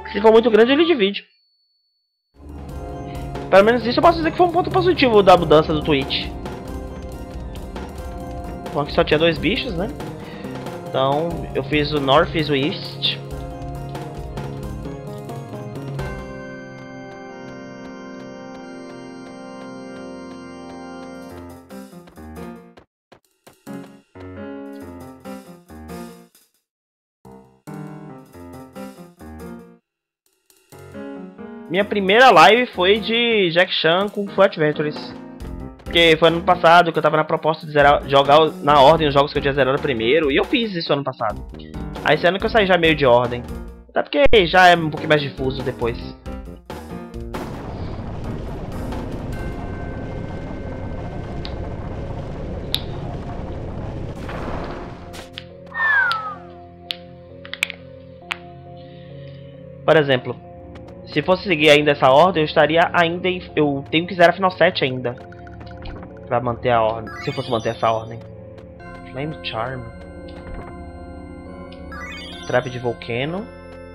Se for muito grande, ele divide. Pelo menos isso eu posso dizer que foi um ponto positivo da mudança do Twitch. Bom, que só tinha 2 bichos, né? Então, eu fiz o North e o East. Minha primeira live foi de Jack Chan com Fu Adventures. Porque foi ano passado que eu tava na proposta de jogar na ordem os jogos que eu tinha zerado primeiro. E eu fiz isso ano passado. Aí esse ano que eu saí já meio de ordem. Até porque já é um pouquinho mais difuso depois. Por exemplo, se fosse seguir ainda essa ordem, eu estaria ainda em... Eu tenho que zerar Final 7 ainda. Pra manter a ordem. Se eu fosse manter essa ordem. Flame Charm. Trap de Volcano.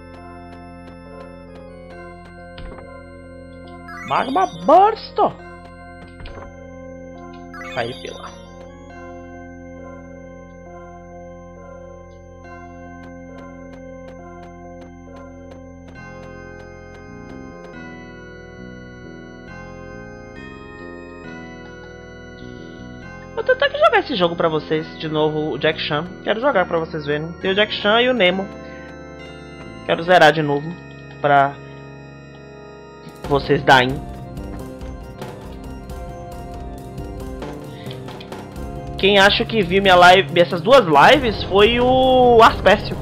Magma Burst. Fire Pillar. Vou tentar que jogar esse jogo pra vocês de novo, o Jack Chan. Quero jogar pra vocês verem. Tem o Jack Chan e o Nemo. Quero zerar de novo pra vocês darem. Quem acho que viu minha live, essas 2 lives foi o Arspécio.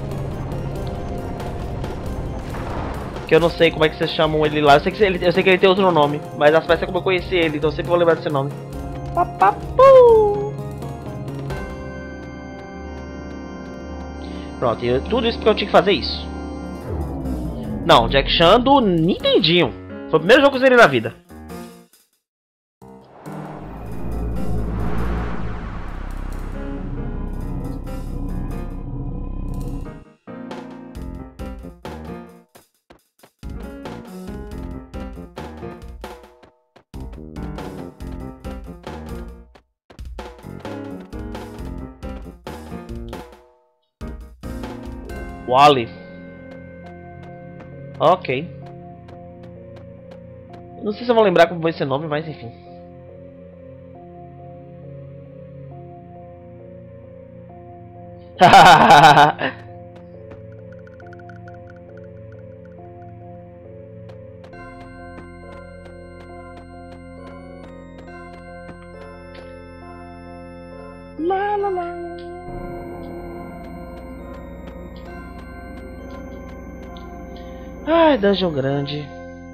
Que eu não sei como é que vocês chamam ele lá. Eu sei que ele tem outro nome, mas Arspécio é como eu conheci ele, então eu sempre vou lembrar desse nome. Papapu. Pronto, tudo isso porque eu tinha que fazer isso. Não, Jack Chan do Nintendinho. Foi o primeiro jogo que eu zerei na vida. Wally. Ok. Não sei se eu vou lembrar como vai ser o nome, mas enfim. Lá, lá, lá. Ai, dungeon grande.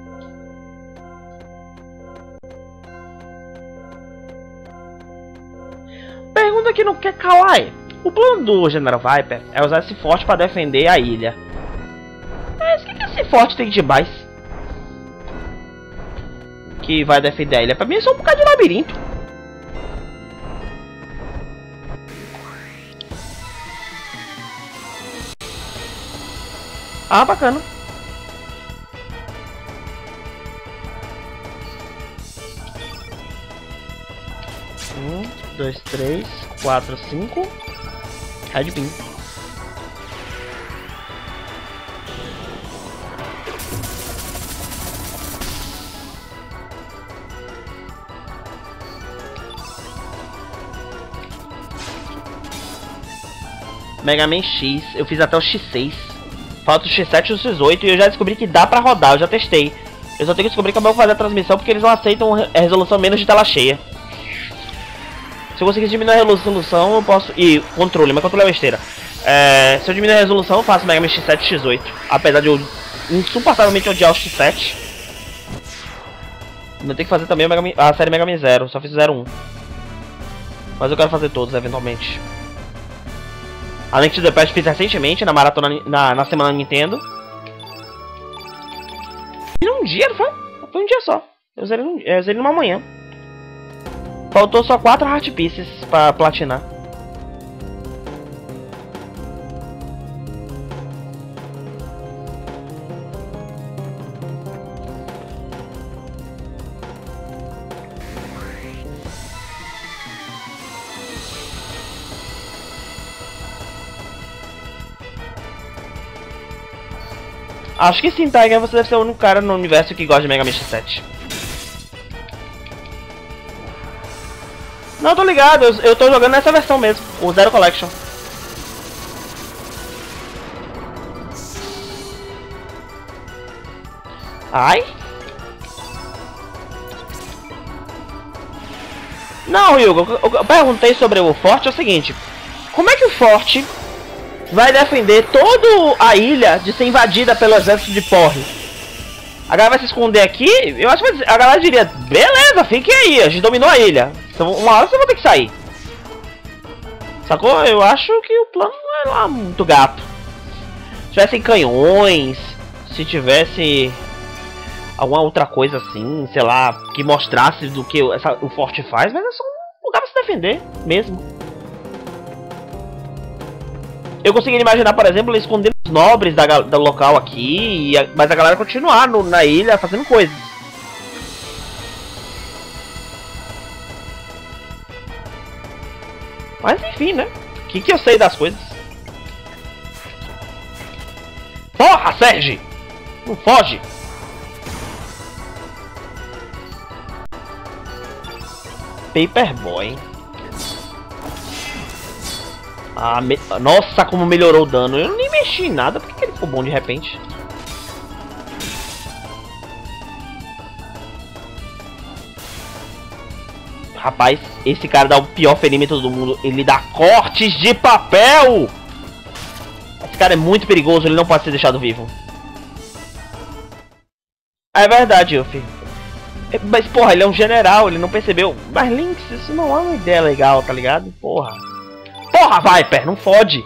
Pergunta que não quer calar é: o plano do General Viper é usar esse forte para defender a ilha. Mas o que esse forte tem de mais? Que vai defender a ilha? Pra mim é só um bocado de labirinto. Ah, bacana. 1, 2, 3, 4, 5. Red Beam. Mega Man X, eu fiz até o X6. Falta o X7 e o X8 e eu já descobri que dá pra rodar, eu já testei. Eu só tenho que descobrir como eu vou fazer a transmissão porque eles não aceitam resolução menos de tela cheia. Se eu conseguir diminuir a resolução, eu posso... E controle, mas controle é besteira. Se eu diminuir a resolução, eu faço Mega Man X7 e X8. Apesar de eu insuportavelmente odiar o X7. Eu tenho que fazer também a série Mega Man Zero, só fiz o 01. Mas eu quero fazer todos, eventualmente. A Link to the Past fiz recentemente, na maratona, na semana Nintendo. E num dia, não foi? Foi um dia só. Eu zerei numa manhã. Faltou só 4 Heart Pieces pra platinar. Acho que sim, Tiger, você deve ser o único cara no universo que gosta de Mega Man X7. Não, tô ligado, eu tô jogando nessa versão mesmo, o Zero Collection. Ai. Não, Hugo, eu perguntei sobre o forte é o seguinte. Como é que o forte vai defender toda a ilha de ser invadida pelo exército de Porre? A galera vai se esconder aqui? Eu acho que a galera diria, beleza, fiquem aí, a gente dominou a ilha. Então, uma hora vocês vão ter que sair. Sacou? Eu acho que o plano não é lá muito gato. Se tivessem canhões, se tivesse alguma outra coisa assim, sei lá, que mostrasse do que o forte faz, mas é só um lugar pra se defender mesmo. Eu consegui imaginar, por exemplo, ele escondendo os nobres da local aqui, mas a galera continuar na ilha fazendo coisas. Mas enfim, né? O que eu sei das coisas? Porra, Sérgio! Não foge! Paperboy. Ah, nossa, como melhorou o dano. Eu nem mexi em nada. Por que ele ficou bom de repente? Rapaz, esse cara dá o pior ferimento do mundo. Ele dá cortes de papel! Esse cara é muito perigoso. Ele não pode ser deixado vivo. É verdade, Yuffie. Mas, porra, ele é um general. Ele não percebeu. Mas, Lynx, isso não é uma ideia legal, tá ligado? Porra. Porra, Viper, não fode!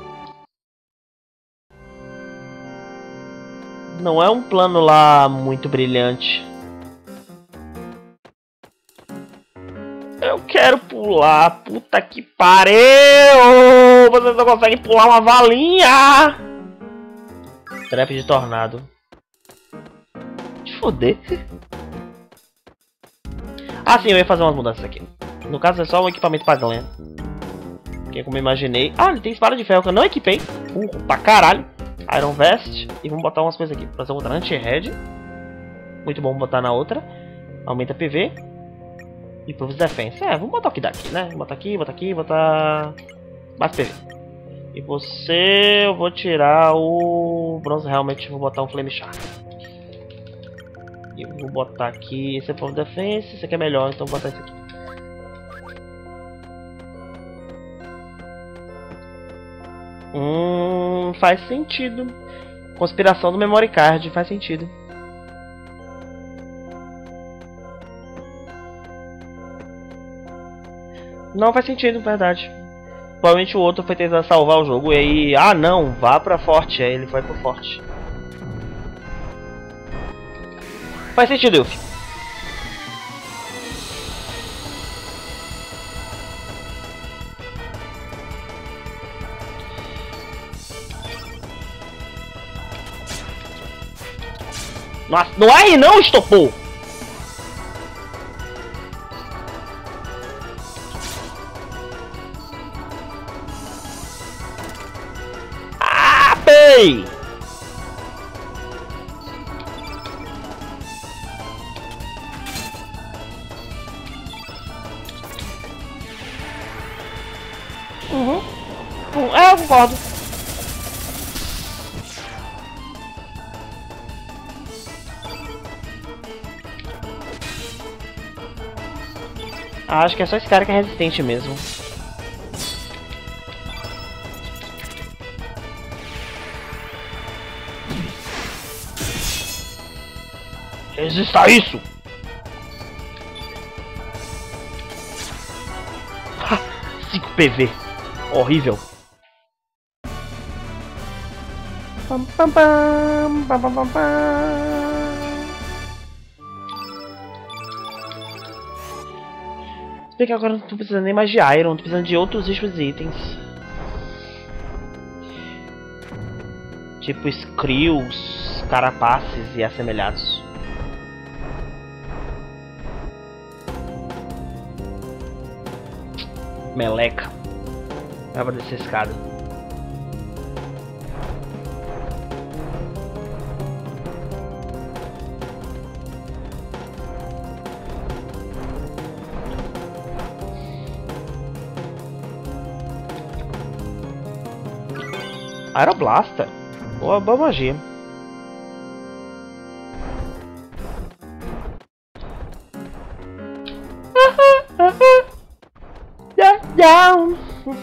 Não é um plano lá muito brilhante. Eu quero pular, puta que pariu! Vocês não conseguem pular uma valinha! Trap de tornado. De foder. Ah, sim, eu ia fazer umas mudanças aqui. No caso é só um equipamento pra Glenn. Que como eu imaginei. Ah, ele tem espada de ferro que eu não equipei. Pra caralho. Iron Vest. E vamos botar umas coisas aqui. Fazer outra anti-head. Muito bom botar na outra. Aumenta PV. E Proof Defense. É, vamos botar o que dá aqui, né? Botar aqui, botar aqui, botar. Mais PV. E você. Eu vou tirar o Bronze Helmet. Vou botar um Flame Shard. E vou botar aqui. Esse é Proof Defense. Esse aqui é melhor, então vou botar esse aqui. Faz sentido. Conspiração do Memory Card, faz sentido. Não faz sentido, verdade. Provavelmente o outro foi tentar salvar o jogo e aí... Ah não, vá pra forte. Aí ele foi pro forte. Faz sentido, Yuffie. Nossa, não R não, estopou! Ah, pei! É, eu concordo. Acho que é só esse cara que é resistente mesmo. Resista a isso! 5 PV. Horrível. Pam, pam, pam, pam, pam, pam, pam. Se bem que agora não tô precisando nem mais de Iron, tô precisando de outros itens. Tipo Skrills, carapaces e assemelhados. Meleca. Dá pra descer a escada. Aeroblaster. Boa magia. Down.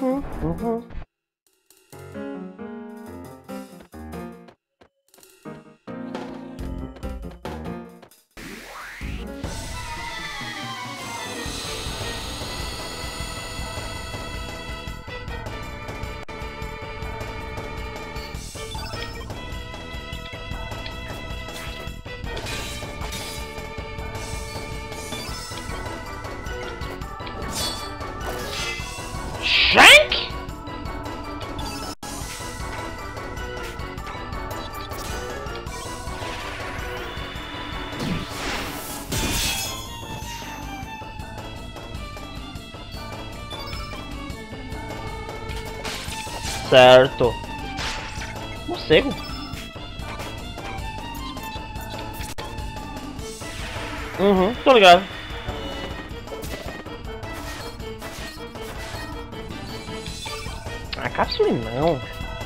Shank? Certo. Morcego. Tô ligado. A cápsula não.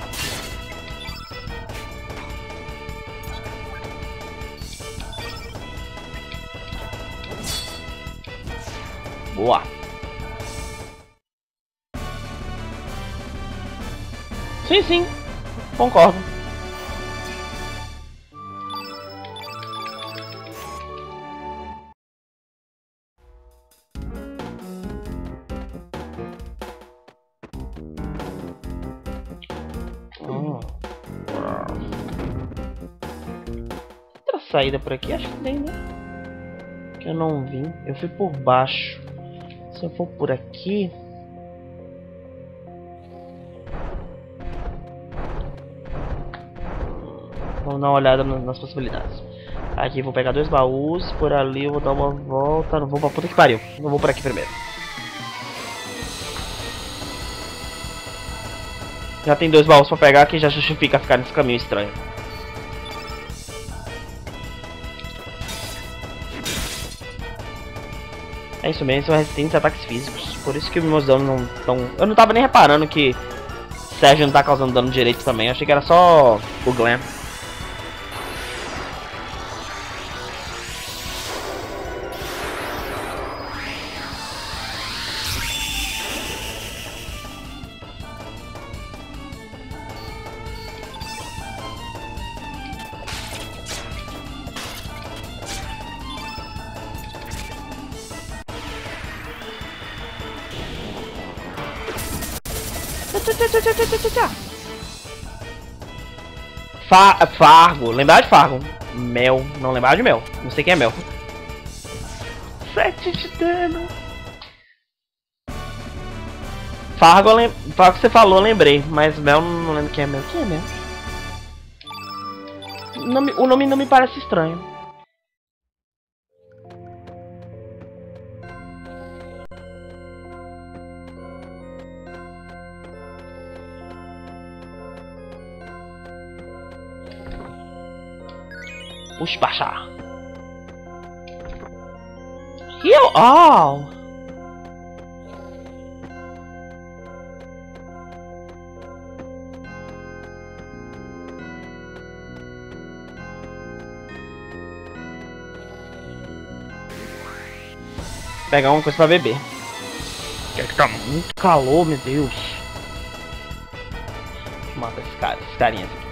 Boa. Sim, concordo. Outra saída por aqui, acho que tem, né? Que eu não vi. Eu fui por baixo. Se eu for por aqui. Vamos dar uma olhada nas possibilidades. Aqui vou pegar 2 baús. Por ali eu vou dar uma volta. Não vou pra puta que pariu. Não vou por aqui primeiro. Já tem 2 baús pra pegar que já justifica ficar nesse caminho estranho. É isso mesmo, são resistentes a ataques físicos. Por isso que meus danos não estão... Eu não tava nem reparando que Sérgio não tá causando dano direito também. Eu achei que era só o Glam. Fargo, lembrar de Fargo. Mel, não lembrar de Mel. Não sei quem é Mel. 7 de dano. Fargo, Fargo que você falou, eu lembrei. Mas Mel, não lembro quem é Mel. Quem é Mel? O nome não me parece estranho. Puxa, baixar. Heal all. Pegar uma coisa pra beber. Que tá muito calor, meu Deus. Deixa eu matar esses carinhas aqui.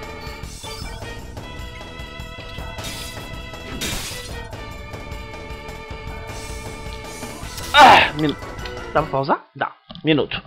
Minuto. Dá pra pausar? Dá. Minuto.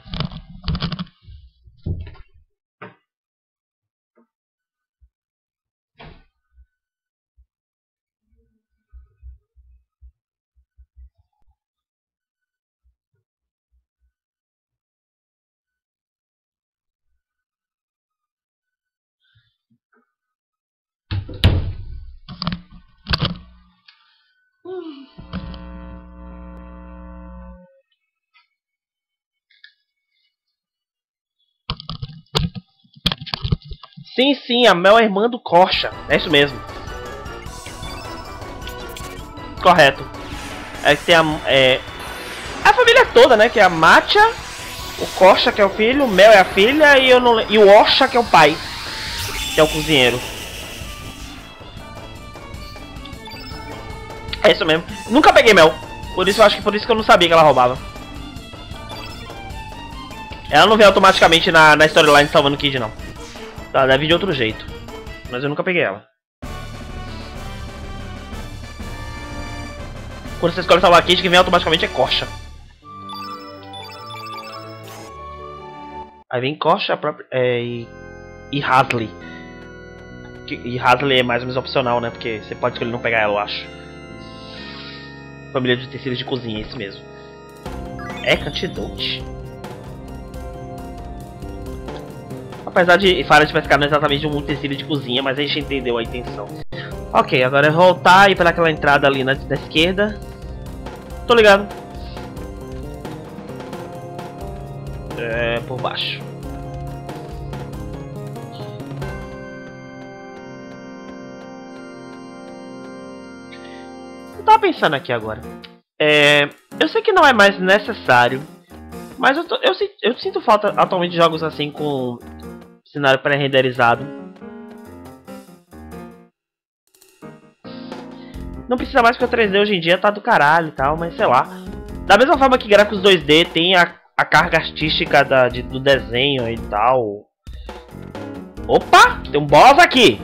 Sim, a Mel é irmã do Korcha. É isso mesmo. Correto. É que tem a família toda, né? Que é a Matcha, O Kocha, que é o filho, o Mel é a filha e o Osha, que é o pai. Que é o cozinheiro. É isso mesmo. Nunca peguei Mel. Por isso eu acho que por isso que eu não sabia que ela roubava. Ela não vem automaticamente na storyline salvando o Kid, não. Ela deve vir de outro jeito. Mas eu nunca peguei ela. Quando você escolhe salvar a Kid, que vem automaticamente é Kocha. Aí vem Kocha e Hasley. E Hasley é mais ou menos opcional, né? Porque você pode escolher não pegar ela, eu acho. Família de utensílios de cozinha, é isso mesmo. É Cantidote. Apesar de Fara de pescar não é exatamente um utensílio de cozinha, mas a gente entendeu a intenção. Ok, agora é voltar e ir pelaquela entrada ali da esquerda. Tô ligado. É, por baixo. Eu tava pensando aqui agora. Eu sei que não é mais necessário, mas eu sinto falta atualmente de jogos assim com cenário pré-renderizado. Não precisa mais porque o 3D hoje em dia tá do caralho e tal, mas sei lá. Da mesma forma que gráficos 2D tem a carga artística do desenho e tal. Opa! Tem um boss aqui!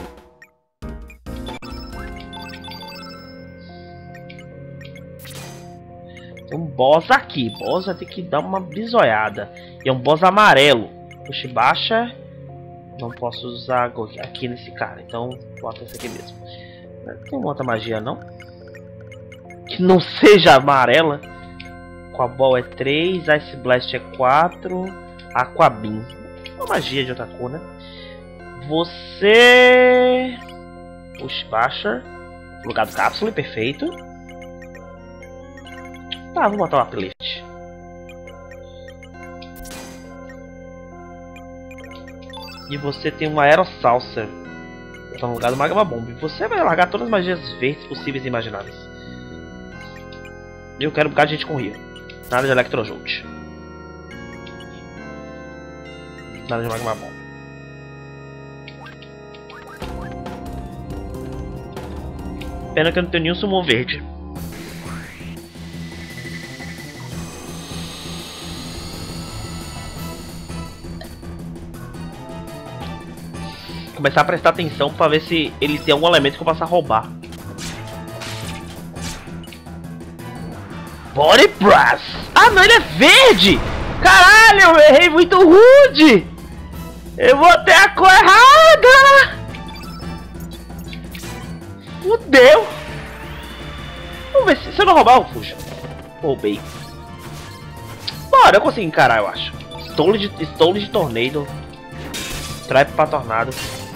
Tem um boss aqui. Boss vai ter que dar uma bisoiada. E é um boss amarelo. Puxa e baixa. Não posso usar aqui nesse cara. Então bota esse aqui mesmo. Não tem outra magia não? Que não seja amarela. Aquaball é 3. Ice Blast é 4. Aquabeam. Uma magia de outra cor, né? Você... Puxa e baixa. Lugar do cápsula, perfeito. Tá, vou botar uma playlist. E você tem uma Aerosalsa. Tá no lugar do Magma Bomb. Você vai largar todas as magias verdes possíveis e imagináveis. E eu quero um bocado de gente com rio. Nada de Electrojolt. Nada de Magma Bomb. Pena que eu não tenho nenhum summon verde. Começar a prestar atenção pra ver se ele tem algum elemento que eu possa roubar. Body Brass! Ah não, ele é verde! Caralho, eu errei muito rude! Eu botei a cor errada! Fudeu! Vamos ver se eu não roubar eu fujo. Roubei. Bora, eu consigo encarar, eu acho. Stole de Tornado. Trap pra Tornado.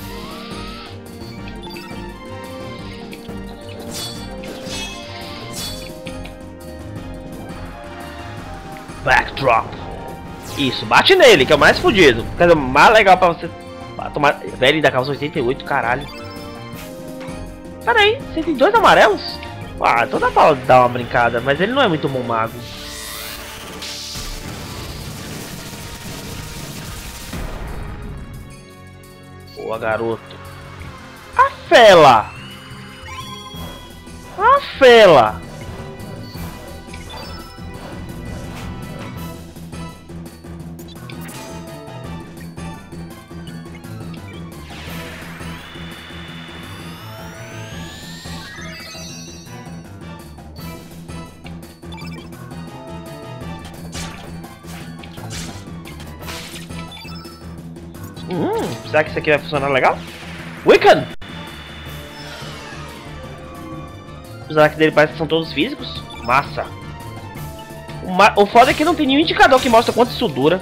Backdrop. Isso, bate nele, que é o mais fodido. Quer dizer, o mais legal pra você tomar. Velho da calça 88, caralho. Pera aí, você tem 2 amarelos? Ah, então dá pra dar uma brincada, mas ele não é muito bom mago. Boa, garoto. A fela! A fela! Será que isso aqui vai funcionar legal? Wiccan! Os ataques dele parece que são todos físicos. Massa! O foda é que não tem nenhum indicador que mostra quanto isso dura.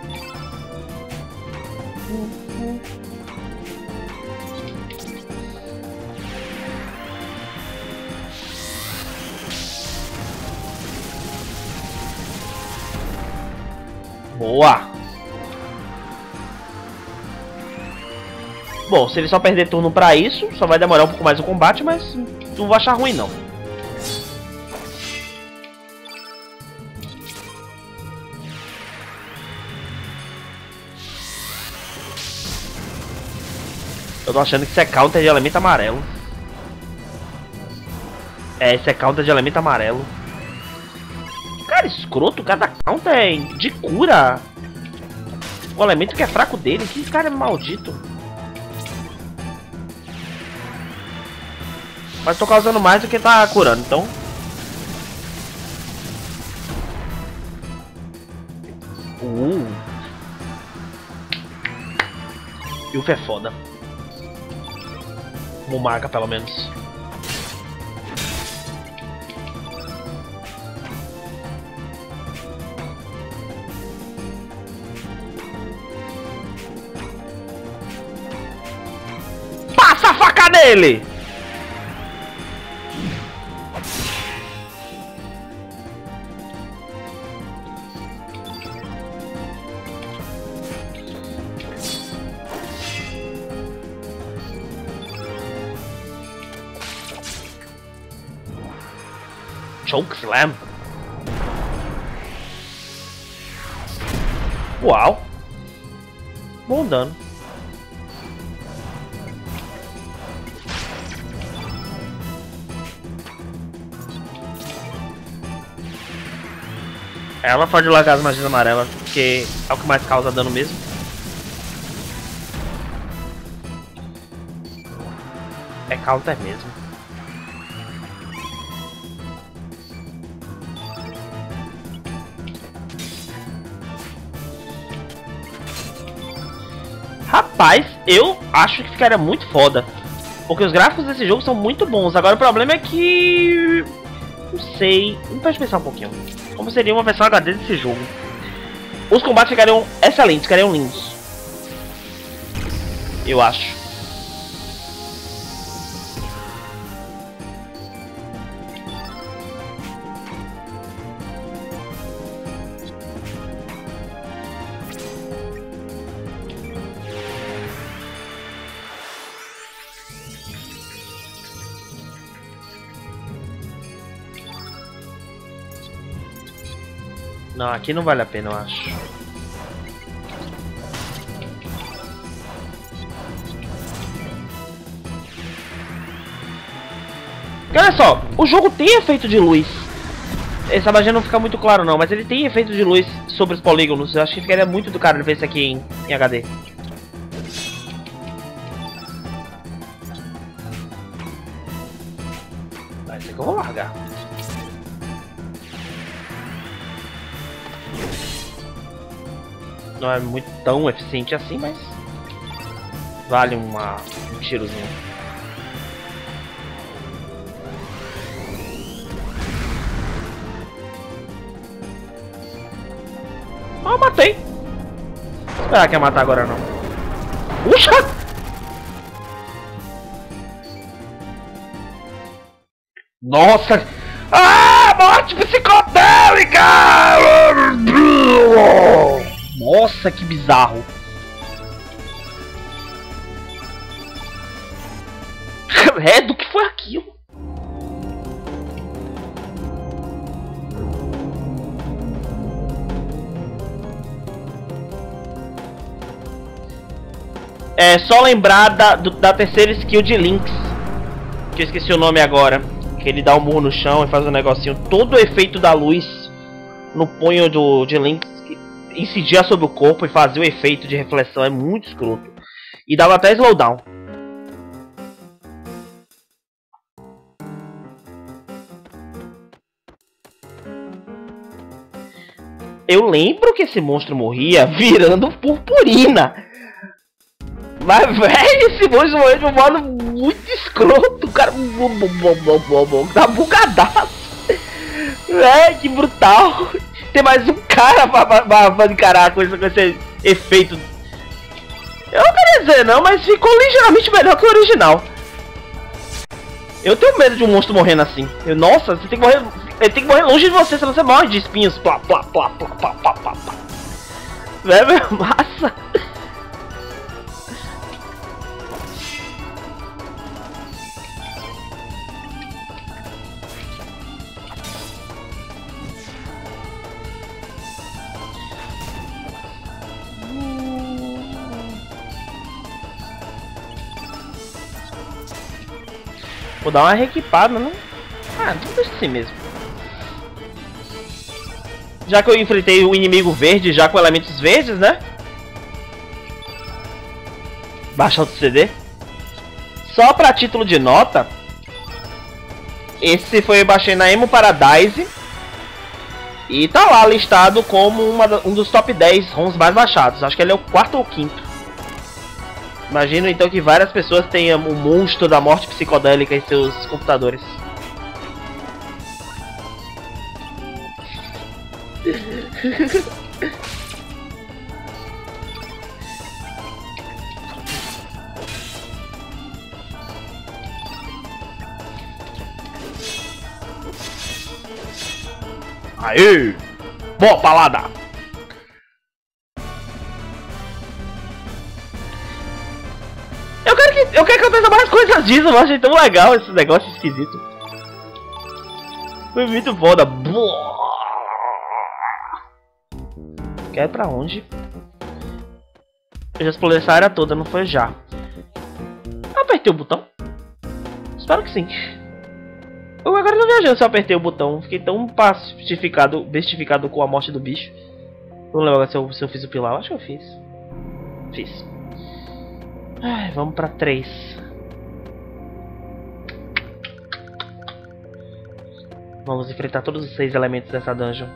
Boa! Bom, se ele só perder turno pra isso, só vai demorar um pouco mais o combate, mas não vou achar ruim não. Eu tô achando que isso é counter de elemento amarelo. É, esse é counter de elemento amarelo. Cara, escroto, cada counter é de cura. O elemento que é fraco dele, que cara é maldito. Mas tô causando mais do que tá curando, então. Yuffie é foda. Mumaga, pelo menos. Passa a faca nele! Choke Slam. Uau. Bom dano. Ela pode largar as magias amarelas, porque é o que mais causa dano mesmo. É counter mesmo. Rapaz, eu acho que ficaria muito foda. Porque os gráficos desse jogo são muito bons. Agora o problema é que... não sei. Não pode pensar um pouquinho. Como seria uma versão HD desse jogo? Os combates ficariam excelentes, ficariam lindos. Eu acho. Não, aqui não vale a pena, eu acho. Olha só, o jogo tem efeito de luz. Essa magia não fica muito claro não, mas ele tem efeito de luz sobre os polígonos. Eu acho que ficaria muito do cara ver isso aqui em HD. Vai ser que eu vou largar. Não é muito tão eficiente assim, mas vale um tirozinho. Ah, matei. Esperar que ia matar agora não. Puxa! Nossa! Ah, morte psicodélica! Nossa, que bizarro. É, do que foi aquilo? É só lembrar da terceira skill de Lynx, que eu esqueci o nome agora. Que ele dá um murro no chão e faz um negocinho. Todo o efeito da luz no punho de Lynx incidia sobre o corpo e fazia o efeito de reflexão. É muito escroto. E dava até slowdown. Eu lembro que esse monstro morria virando purpurina. Mas, velho, esse monstro morreu de um modo muito escroto. O cara tá bugadaço. Véi, que brutal. Tem mais um cara pra encarar com esse efeito. Eu não queria dizer não, mas ficou ligeiramente melhor que o original. Eu tenho medo de um monstro morrendo assim. Nossa, você tem que morrer. Ele tem que morrer longe de você, senão você morre de espinhos. Plá, plá, plá, plá, plá, plá, plá, plá. Velho, massa. Vou dar uma reequipada, né? Ah, não deixa assim mesmo. Já que eu enfrentei o inimigo verde já com elementos verdes, né? Baixar o CD. Só pra título de nota, esse foi eu baixei na Emo Paradise. E tá lá listado como um dos top 10 ROMs mais baixados. Acho que ele é o 4º ou 5º. Imagino então que várias pessoas tenham o monstro da morte psicodélica em seus computadores. Aê! Boa palada! Eu quero que aconteça mais coisas disso, eu achei tão legal esse negócio esquisito. Foi muito foda. Quer ir pra onde? Eu já explorei essa área toda, não foi já. Apertei o botão? Espero que sim. Eu agora não viajando se eu apertei o botão. Fiquei tão bestificado com a morte do bicho. Vamos lembrar se eu fiz o pilar. Eu acho que eu fiz. Fiz. Ai, vamos pra 3. Vamos enfrentar todos os 6 elementos dessa dungeon.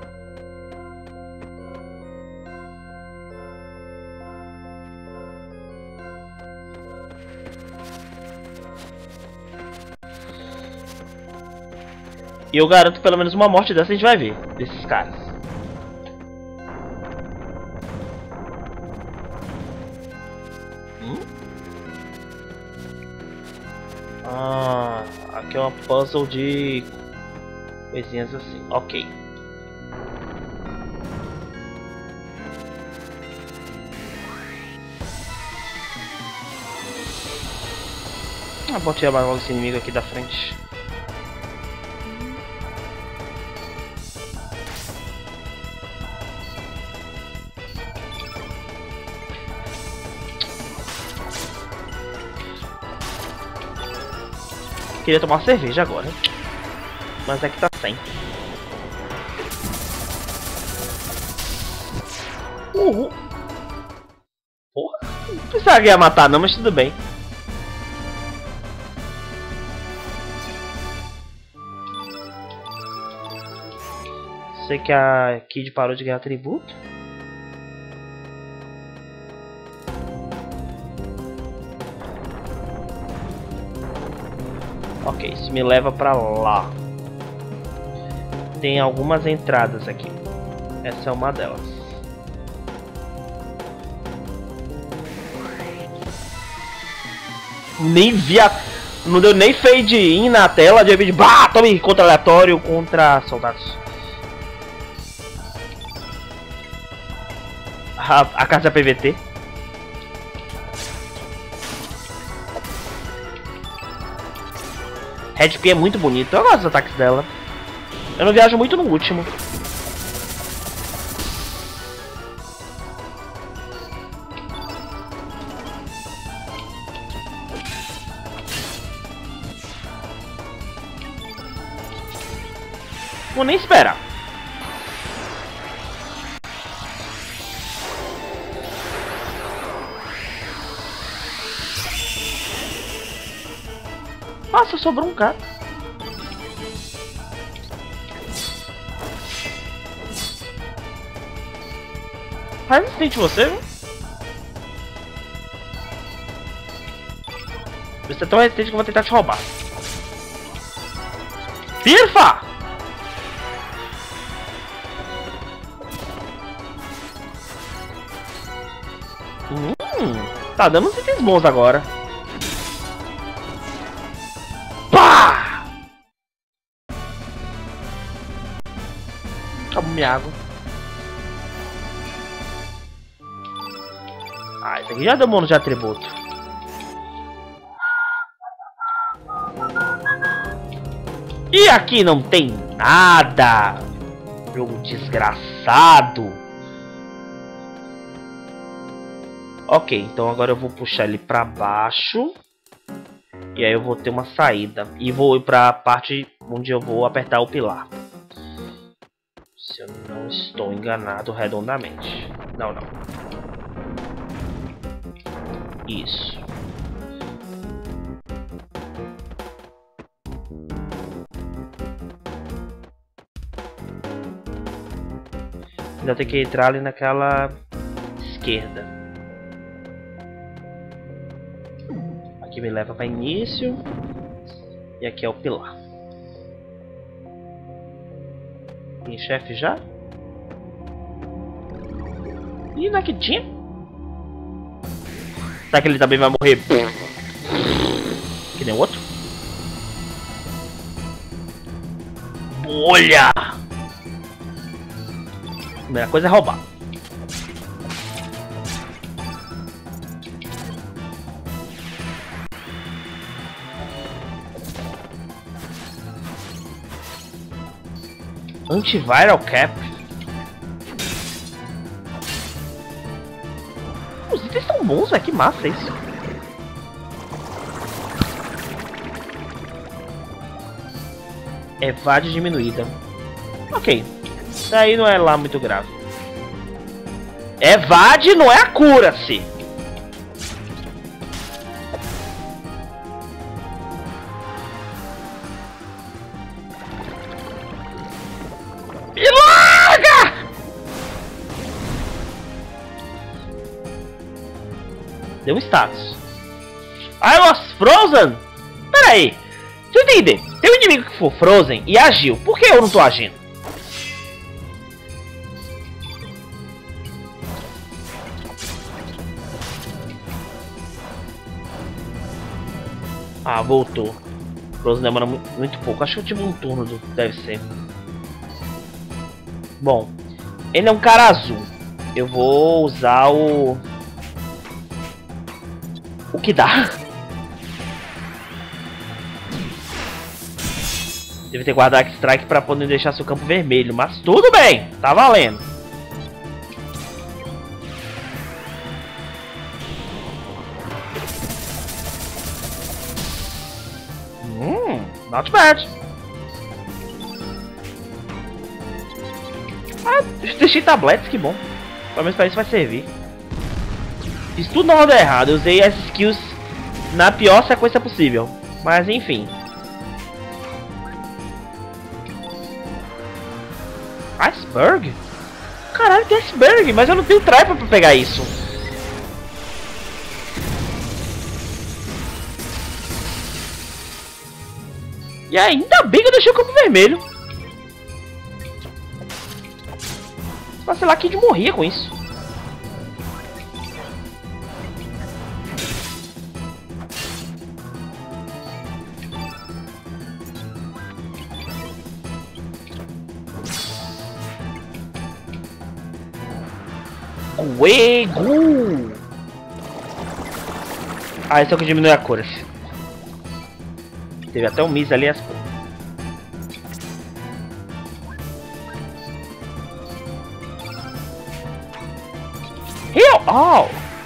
E eu garanto pelo menos uma morte dessa a gente vai ver, desses caras. Ah, aqui é uma puzzle de coisinhas assim, ok. Ah, vou tirar logo esse inimigo aqui da frente. Queria tomar uma cerveja agora, mas é que tá sem. Porra, não precisava que ia matar não, mas tudo bem. Sei que a Kid parou de ganhar tributo. Ok, isso me leva pra lá. Tem algumas entradas aqui. Essa é uma delas. Nem vi a... Não deu nem fade in na tela. De repente, bah, tome contra aleatório contra soldados. A casa PVT. Red P é muito bonito, eu gosto dos ataques dela. Eu não viajo muito no último. Vou nem esperar. Nossa, sobrou um cara. Faz resistente você, viu? Você é tão resistente que eu vou tentar te roubar. Pirfa! Tá dando uns itens bons agora. Pá! Acabou minha água. Ah, isso aqui já deu bônus de atributo. E aqui não tem nada. Jogo desgraçado. Ok, então agora eu vou puxar ele pra baixo. E aí eu vou ter uma saída. E vou ir pra parte onde eu vou apertar o pilar. Se eu não estou enganado redondamente. Não, não. Isso. Ainda tem que entrar ali naquela esquerda. Aqui me leva para início. E aqui é o pilar. Tem chefe já? Ih, não é que tinha? Será que ele também vai morrer? Que nem o outro? Olha! A primeira coisa é roubar. Antiviral Cap. Os itens são bons, velho. Que massa isso. Evade diminuída. Ok. Isso aí não é lá muito grave. Evade não é a cura-se. Me larga! Deu um status. I was frozen? Pera aí. Deixa eu entender. Tem um inimigo que for frozen e agiu. Por que eu não tô agindo? Ah, voltou. Frozen demora muito pouco. Acho que eu tive um turno deve ser. Bom, ele é um cara azul. Eu vou usar o que dá. Deve ter guardado Strike para poder deixar seu campo vermelho, mas tudo bem, tá valendo. Not bad. Ah, deixei tabletes, que bom. Pelo menos pra isso vai servir. Fiz tudo na ordem errada. Eu usei as skills na pior sequência possível. Mas enfim. Iceberg? Caralho, tem iceberg, mas eu não tenho traipa pra pegar isso. E ainda bem que eu deixei o campo vermelho. Sei lá, Kid morria com isso. Uego! Ah, esse é o que diminui a cor. Teve até um miss ali as cores. Heal! Oh!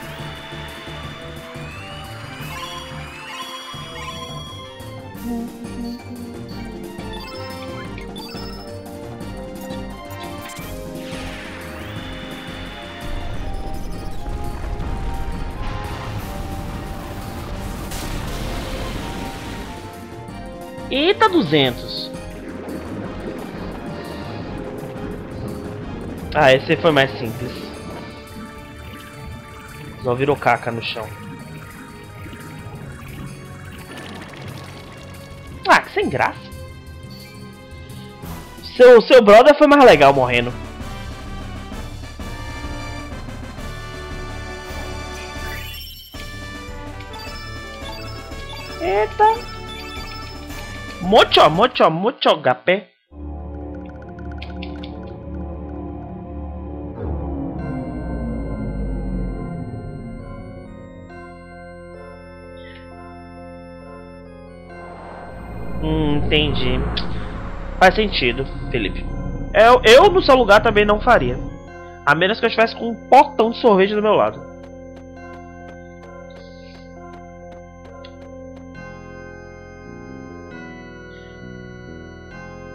Eita, 200. Ah, esse foi mais simples. Só virou caca no chão. Ah, que sem graça. Seu brother foi mais legal morrendo. Eita. Mucho HP. Entendi. Faz sentido, Felipe. Eu no seu lugar também não faria. A menos que eu estivesse com um potão de sorvete do meu lado.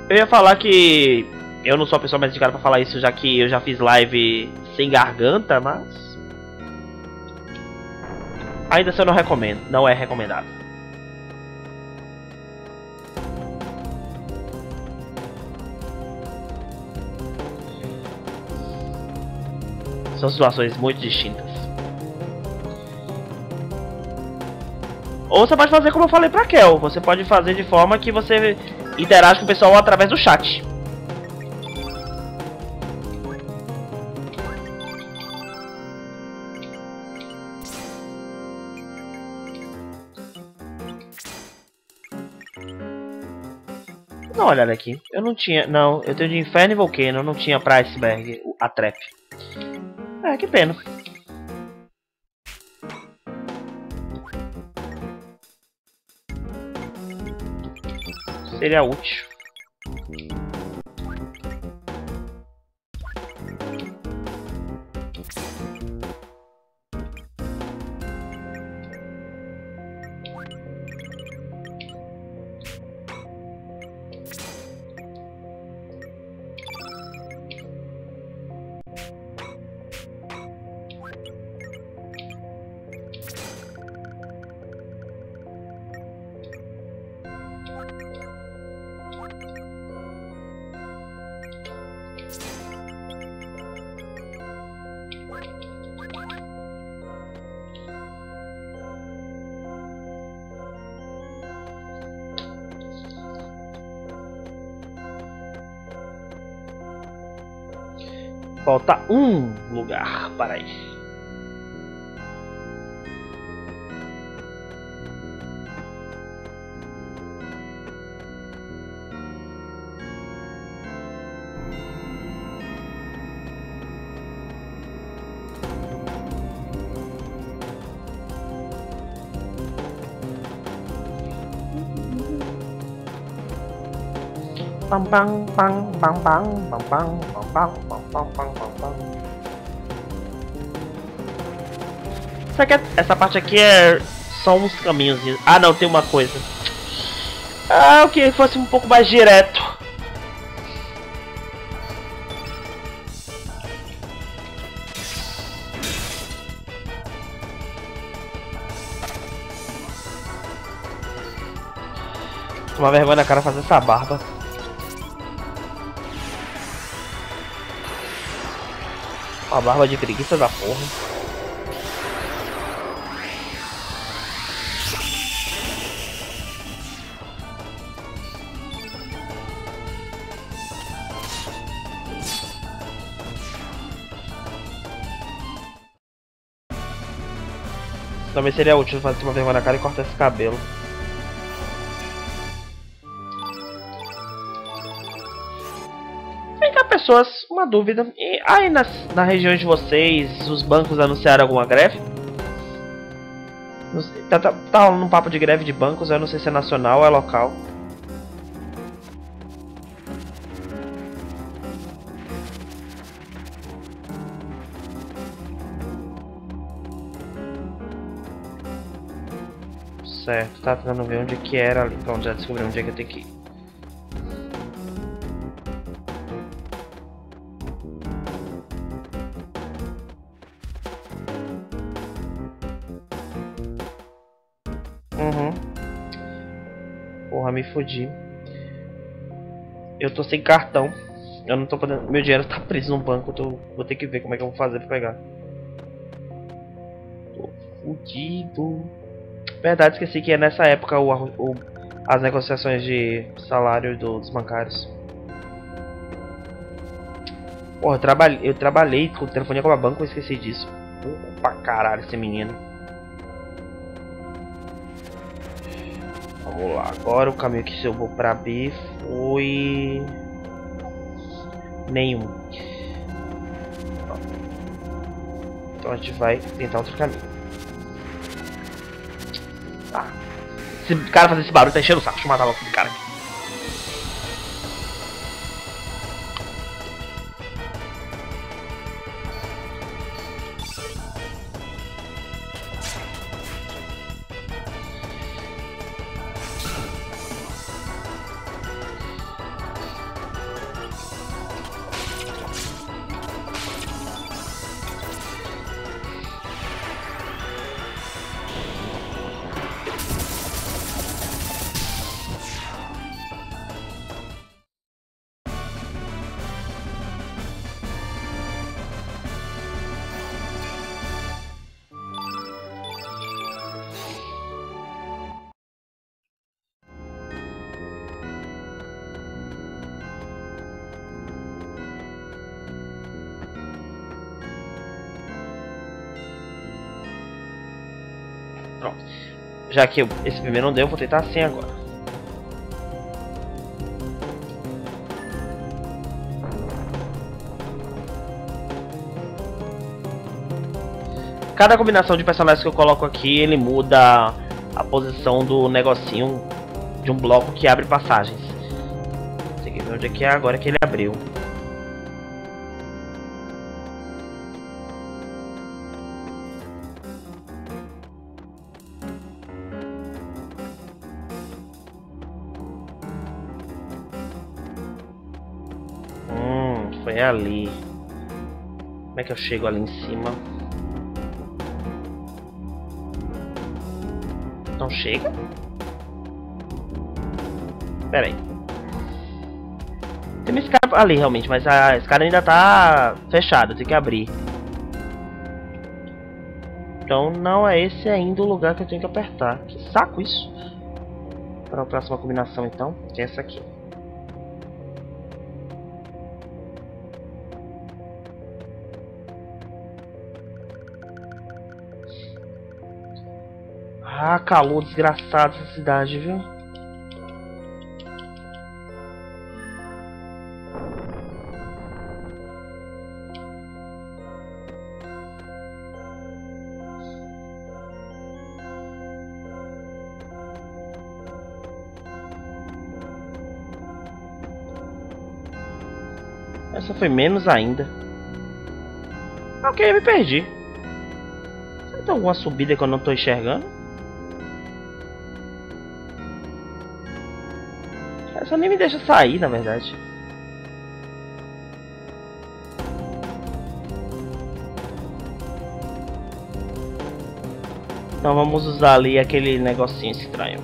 Eu ia falar que eu não sou a pessoa mais indicada pra falar isso, já que eu já fiz live sem garganta, mas ainda assim eu não recomendo, não é recomendado. São situações muito distintas. Ou você pode fazer como eu falei pra Kel, você pode fazer de forma que você interage com o pessoal através do chat. Dá uma olhada aqui. Eu não tinha. Não, eu tenho de Inferno e Volcano, eu não tinha pra Iceberg, a Trap. É, que pena. Seria útil. Falta um lugar para ir. Pam pam pam pam pam pam pam pam pam pam pam pam. Será que essa parte aqui só uns caminhos? Ah, não, tem uma coisa. Ah, eu queria que fosse um pouco mais direto. Uma vergonha na cara fazer essa barba. Uma barba de preguiça da porra. Também seria útil fazer uma vergonha na cara e cortar esse cabelo. Vem cá, pessoas, uma dúvida. E aí na região de vocês, os bancos anunciaram alguma greve? Não sei, tá rolando um papo de greve de bancos, eu não sei se é nacional ou é local. Certo, tá tentando ver onde é que era ali. Pronto, já descobri onde é que eu tenho que ir. Porra, me fodi. Eu tô sem cartão. Eu não tô podendo. Meu dinheiro tá preso no banco. Vou ter que ver como é que eu vou fazer pra pegar. Tô fudido. Verdade, esqueci que é nessa época as negociações de salário dos bancários. Porra, eu trabalhei com telefonia com a banco, eu esqueci disso. Porra, pra caralho esse menino. Vamos lá, agora o caminho que eu vou pra B foi... nenhum. Então a gente vai tentar outro caminho. Tá. Esse cara fazer esse barulho tá enchendo o saco. Deixa eu matar logo esse cara aqui. Pronto. Já que esse primeiro não deu, eu vou tentar assim agora. Cada combinação de personagens que eu coloco aqui, ele muda a posição do negocinho de um bloco que abre passagens. Tem que ver onde é que é agora que ele abriu. Foi ali. Como é que eu chego ali em cima? Não chega? Pera aí. Tem uma escada ali realmente, mas a escada ainda tá fechada, tem que abrir. Então não é esse ainda o lugar que eu tenho que apertar. Que saco isso. Para a próxima combinação então, que é essa aqui. Ah, calor desgraçado essa cidade, viu? Essa foi menos ainda. Ok, eu me perdi. Será que tem alguma subida que eu não tô enxergando? Essa nem me deixa sair, na verdade. Então vamos usar ali aquele negocinho estranho.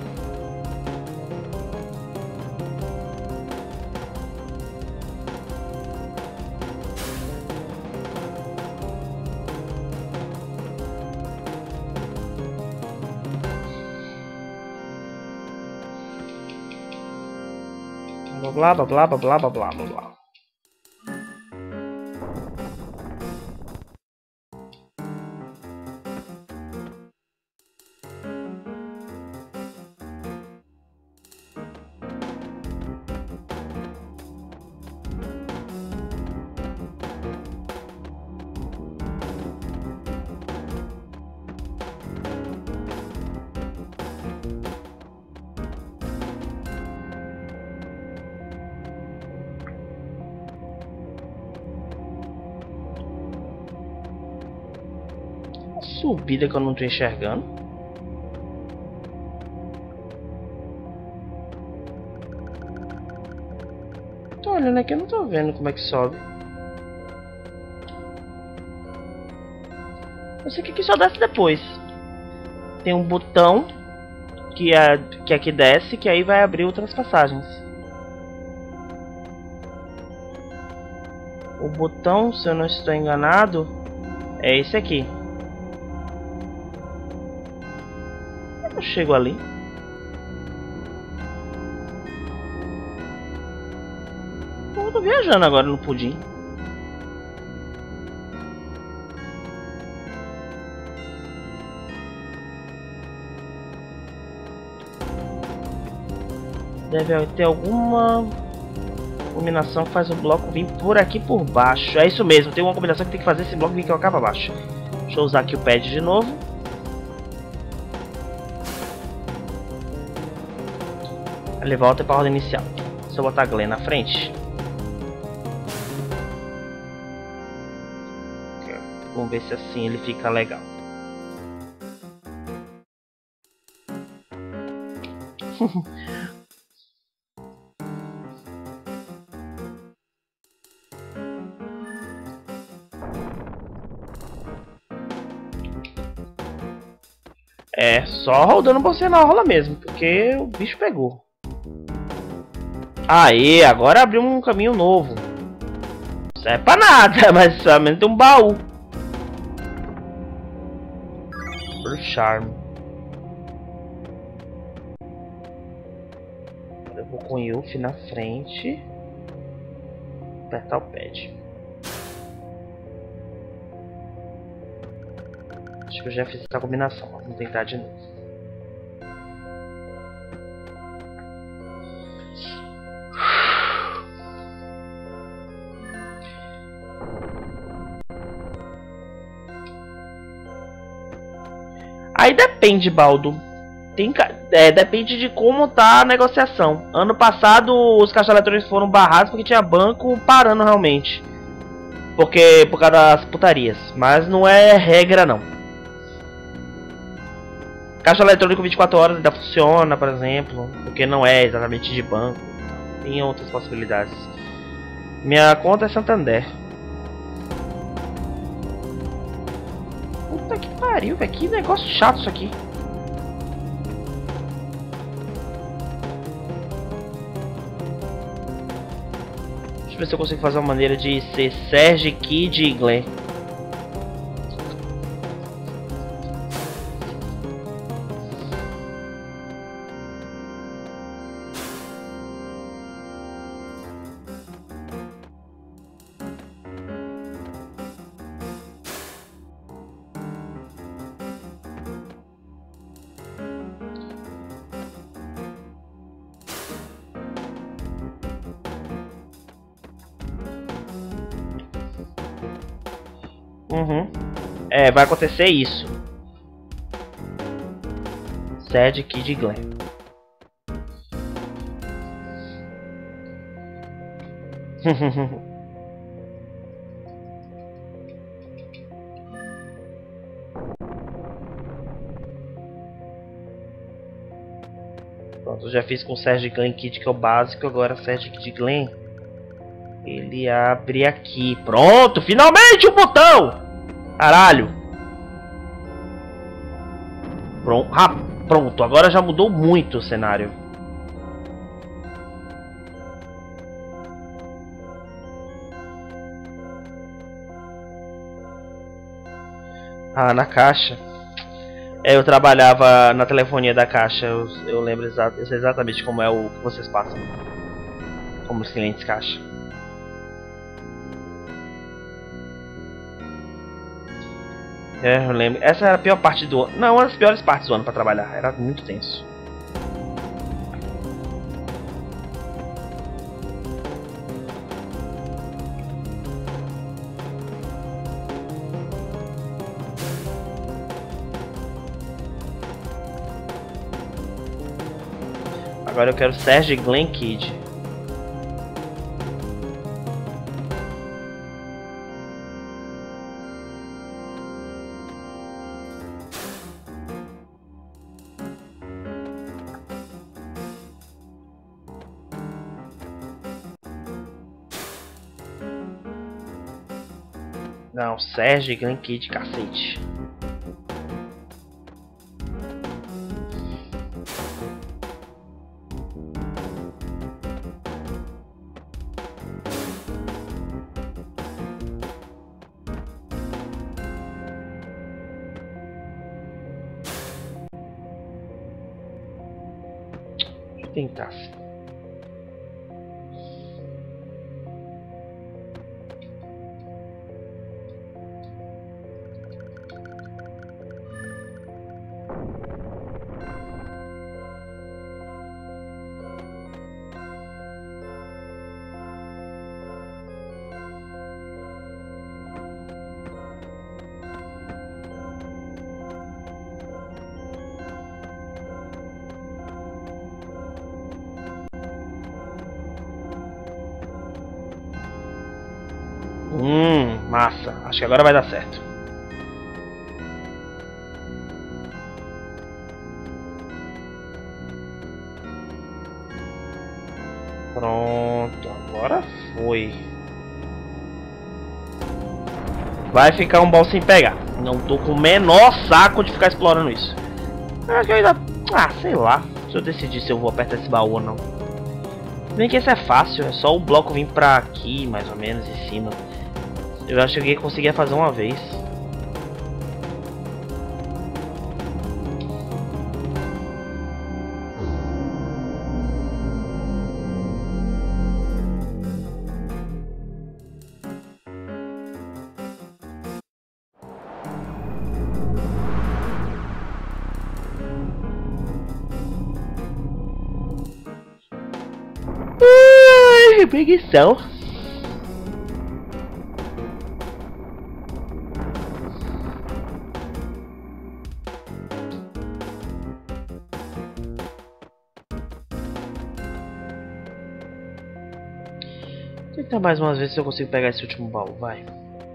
Blá blá blá blá blá blá blá blá blá. Subida que eu não tô enxergando. Tô olhando aqui, eu não tô vendo como é que sobe. Eu sei que aqui só desce depois. Tem um botão que aqui desce, que aí vai abrir outras passagens. O botão, se eu não estou enganado, é esse aqui. Eu chego ali. Eu tô viajando agora no pudim. Deve ter alguma combinação que faz o bloco vir por aqui por baixo. É isso mesmo, tem uma combinação que tem que fazer esse bloco vir cá pra baixo. Deixa eu usar aqui o pad de novo. Ele volta para a ordem inicial. Se eu botar a Glenn na frente. Vamos ver se assim ele fica legal. É, só rodando você na rola mesmo, porque o bicho pegou. Aí, agora abriu um caminho novo. Não é pra nada, mas somente tem um baú. Por charme. Eu vou com o Yuffie na frente. Apertar o pad. Acho que eu já fiz essa combinação. Vamos tentar de novo. Aí depende, Baldo. Depende de como tá a negociação. Ano passado os caixas eletrônicos foram barrados porque tinha banco parando realmente. Por causa das putarias. Mas não é regra não. Caixa eletrônico 24 horas ainda funciona, por exemplo. Porque não é exatamente de banco. Tem outras possibilidades. Minha conta é Santander. Puta que pariu, velho. Que negócio chato isso aqui. Deixa eu ver se eu consigo fazer uma maneira de ser Serge, Kid e Glenn. É, vai acontecer isso. Serge, Kid e Glenn. Pronto, eu já fiz com o Serge, Glenn, Kid, que é o básico. Agora Serge, Kid, Glenn. Ele abre aqui. Pronto, finalmente o botão! Caralho! Pronto, agora já mudou muito o cenário. Na caixa. Eu trabalhava na telefonia da caixa. Eu lembro exatamente como é o que vocês passam. Como os clientes caixa. Eu lembro. Essa era a pior parte do ano. Não, uma das piores partes do ano pra trabalhar. Era muito tenso. Agora eu quero Serge, Glenn, Kid. Não, Serge, Glenn, Kid, cacete. Deixa eu tentar. Massa. Acho que agora vai dar certo. Pronto, agora foi. Vai ficar um baú sem pegar. Não tô com o menor saco de ficar explorando isso. Acho que eu ainda... sei lá. Se eu decidir se eu vou apertar esse baú ou não. Bem que esse é fácil. É só o bloco vir pra aqui, mais ou menos, em cima. Eu acho que eu conseguia fazer uma vez. Preguição. Vou tentar mais uma vez se eu consigo pegar esse último baú, vai.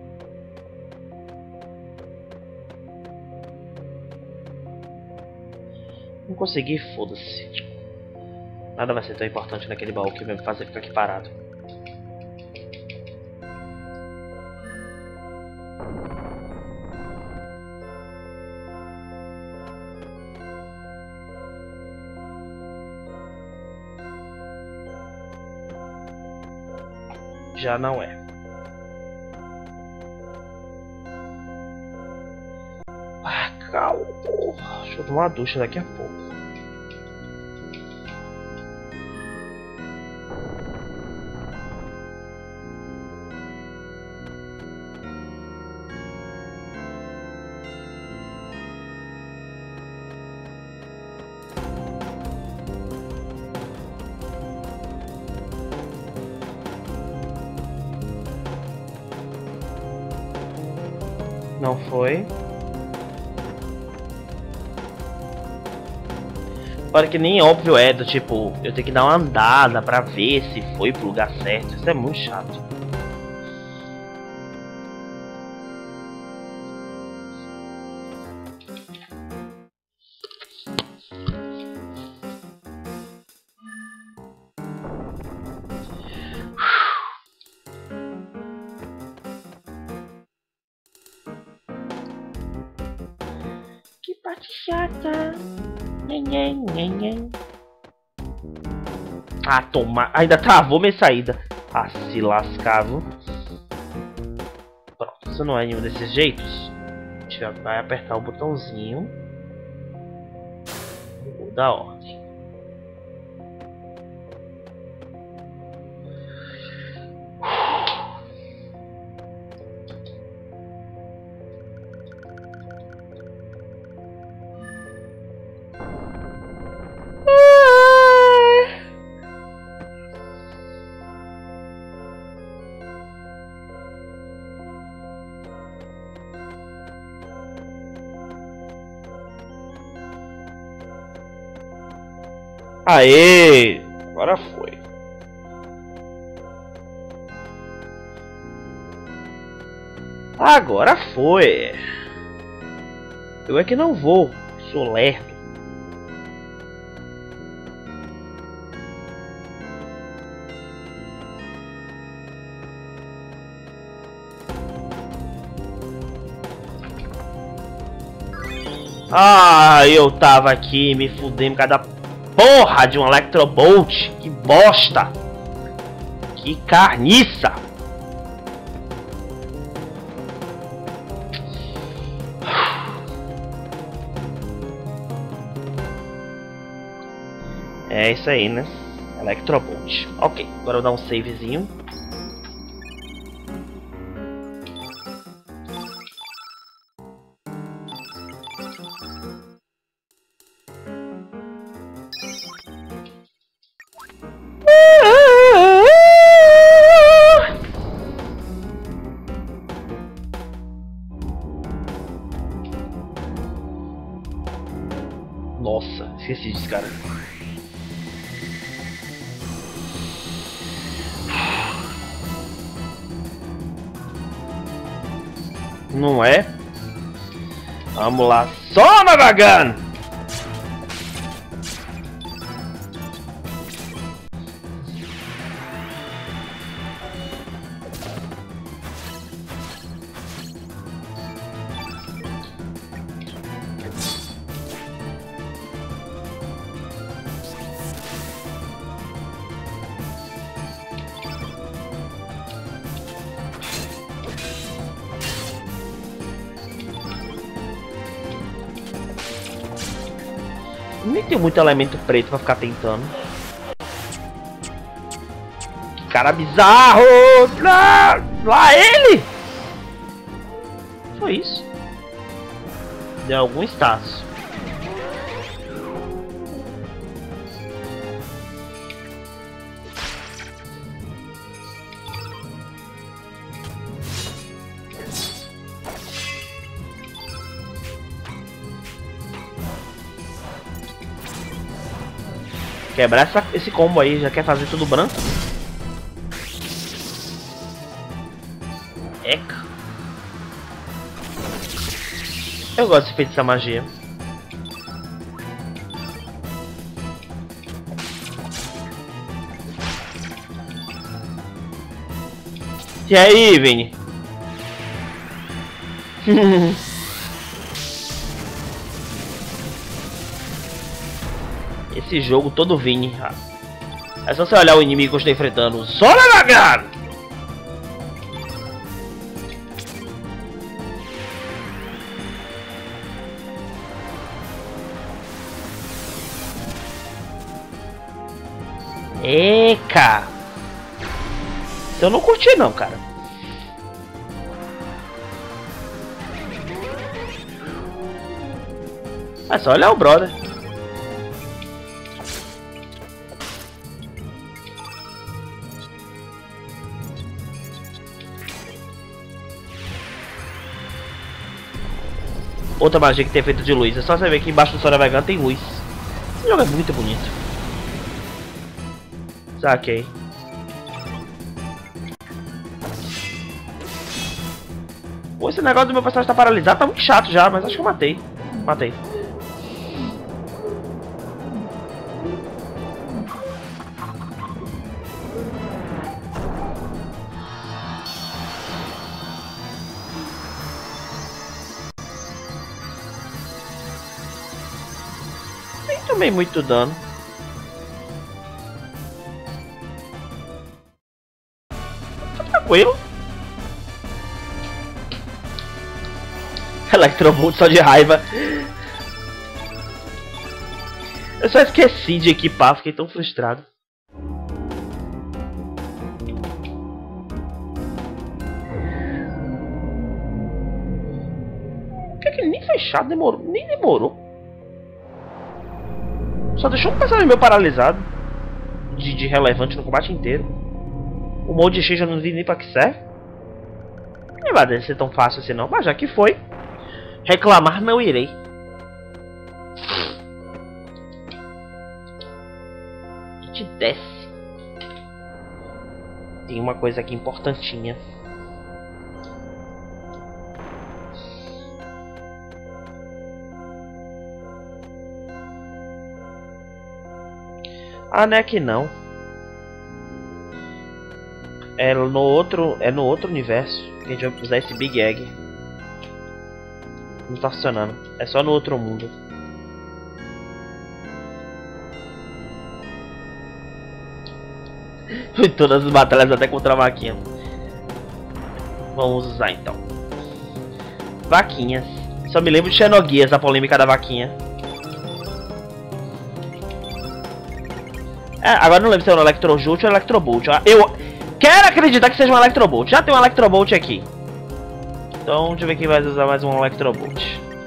Não consegui, foda-se. Nada vai ser tão importante naquele baú que vai me fazer ficar aqui parado. Já não é. Ah, calma, porra. Deixa eu tomar uma ducha daqui a pouco. Não foi. Olha que nem óbvio é do tipo, eu tenho que dar uma andada pra ver se foi pro lugar certo. Isso é muito chato. Que parte chata. Ah, toma. Ainda travou minha saída. Ah, se lascar, viu? Pronto, se não é nenhum desses jeitos, a gente vai apertar o botãozinho da ordem. Aê! Agora foi. Agora foi. Eu é que não vou. Sou lerdo. Ah, eu tava aqui me fudendo por causa da porra de um Electrobolt. Que bosta. Que carniça. É isso aí, né? Electrobolt. Ok, agora eu vou dar um savezinho. Nossa, esqueci disso, cara. Não é? Vamos lá, só navegando! Nem tem muito elemento preto pra ficar tentando. Que cara bizarro! Lá ele! Foi isso? Deu algum status. Quebrar esse combo aí, já quer fazer tudo branco? Eca. Eu gosto de feitiçar magia. E aí, Vini? Esse jogo todo Vini. É só você olhar o inimigo que eu estou enfrentando. Zora Lagar! Eca! Eu não curti não, cara. É só olhar o brother. Outra magia que tem efeito de luz. É só você ver que embaixo do Sora Vegano tem luz. Esse jogo é muito bonito. Saquei. Pô, esse negócio do meu personagem tá paralisado tá muito chato já, mas acho que eu matei. Matei. Nem tomei muito dano. Tá tranquilo. Electrobolt só de raiva. Eu só esqueci de equipar, fiquei tão frustrado. Por que nem fechado demorou? Nem demorou. Só deixou um personagem meu paralisado. De relevante no combate inteiro. O molde X eu não vi nem pra que serve. Não vai ser tão fácil assim não, mas já que foi. Reclamar não irei. A gente desce. Tem uma coisa aqui importantinha. Ah, não é aqui não. É no outro universo que a gente vai usar esse Big Egg. Não tá funcionando. É só no outro mundo. Todas as batalhas até contra a vaquinha. Vamos usar então. Vaquinhas. Só me lembro de Xenogears, a polêmica da vaquinha. É, agora não lembro se é um Electrojolt ou Electrobolt. Eu quero acreditar que seja um Electrobolt. Já tem um Electrobolt aqui. Então, deixa eu ver quem vai usar mais um Electrobolt.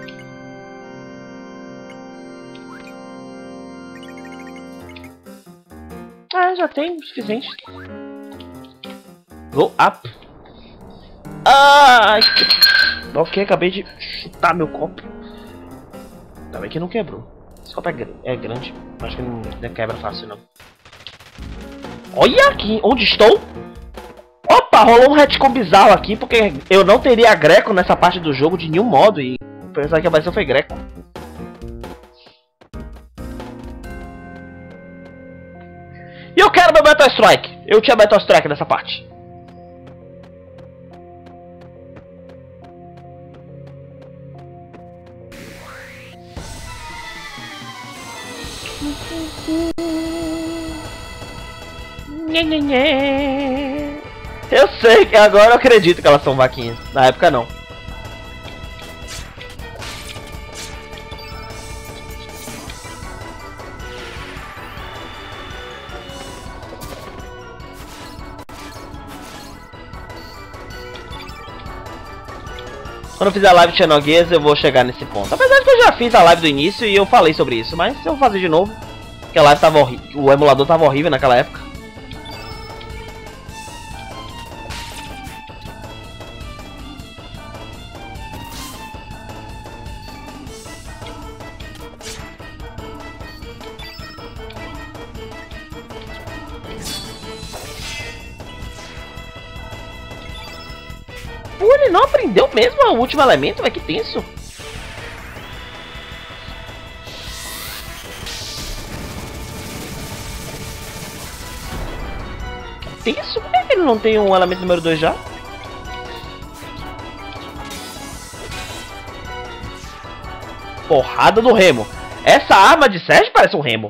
Ah, já tem o suficiente. Go up. Ai, ok, acabei de chutar meu copo. Ainda bem que não quebrou. Esse copo é grande. Acho que não quebra fácil, não. Olha aqui, onde estou? Opa, rolou um retcon bizarro aqui, porque eu não teria Greco nessa parte do jogo de nenhum modo. E o personagem que apareceu foi Greco. E eu quero meu Metal Strike. Eu tinha Metal Strike nessa parte. Eu sei que agora eu acredito que elas são vaquinhas. Na época não. Quando eu fizer a live de Xenogears eu vou chegar nesse ponto. Apesar de que eu já fiz a live do início e eu falei sobre isso. Mas eu vou fazer de novo. Porque a live tava horrível. O emulador tava horrível naquela época. Pô, ele não aprendeu mesmo o último elemento, velho, que tenso. Tenso? Por que ele não tem um elemento número 2 já? Porrada do remo. Essa arma de Sérgio parece um remo.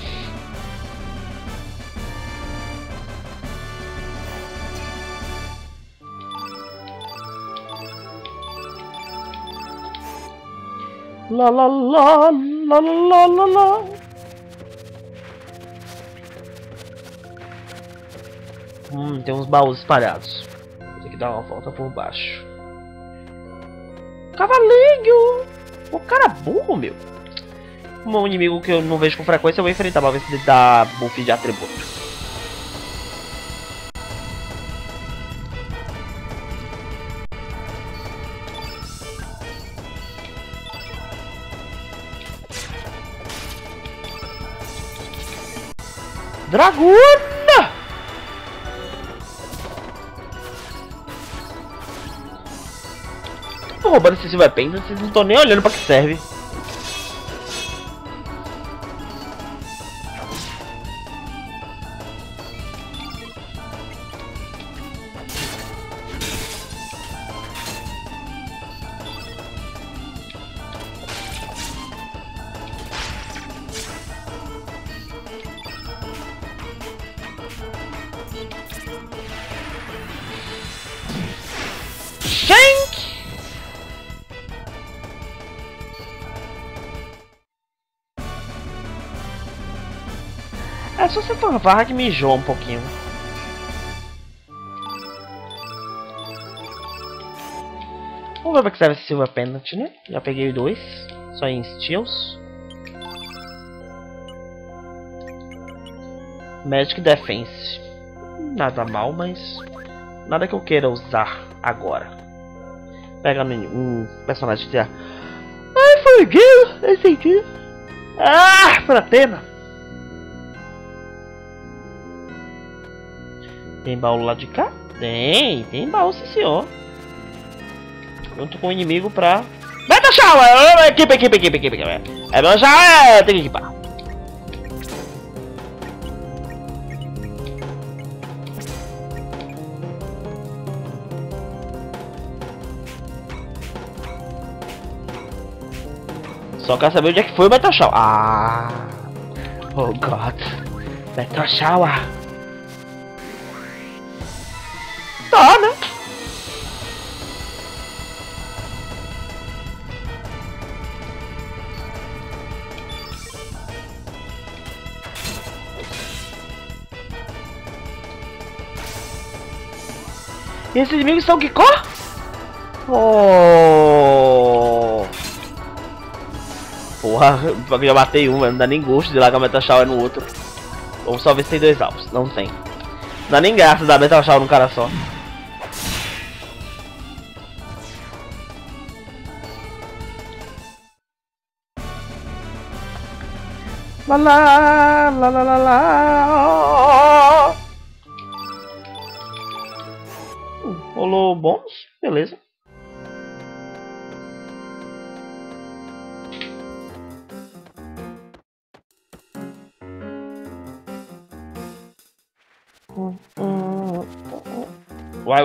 Lá, lá, lá, lá, lá, lá, lá. Tem uns baús espalhados. Vou ter que dar uma volta por baixo. Cavalinho! O cara burro, meu. Um inimigo que eu não vejo com frequência, eu vou enfrentar pra ver se ele dá buff de atributo. Dragona! Tô roubando esse Silver Pen, vocês não estão nem olhando pra que serve. É só você farvar que me enjoa um pouquinho. Vamos ver pra que serve esse Silver Pendant, né? Já peguei 2. Só em Steels. Magic Defense. Nada mal, mas nada que eu queira usar agora. Pega um personagem que já... Ai, fugiu! Eu senti. Ah, foi a pena. Tem baú lá de cá? Tem baú, sim senhor. Junto com o inimigo pra... Meta Shower! Equipe. É meu Shower, tem que equipar. Só quero saber onde é que foi o Metal Shower. Ah! Oh God! Metal Shower! Tá, né? E esses inimigos são que cor? Oh! Porra, eu já matei um, não dá nem gosto de largar a Metal Shower no outro. Vamos só ver se tem 2 alvos. Não tem. Não dá nem graça dar Metal Shower num cara só. Lá lá lá lá lá lá. Rolou bônus? Beleza. Vai.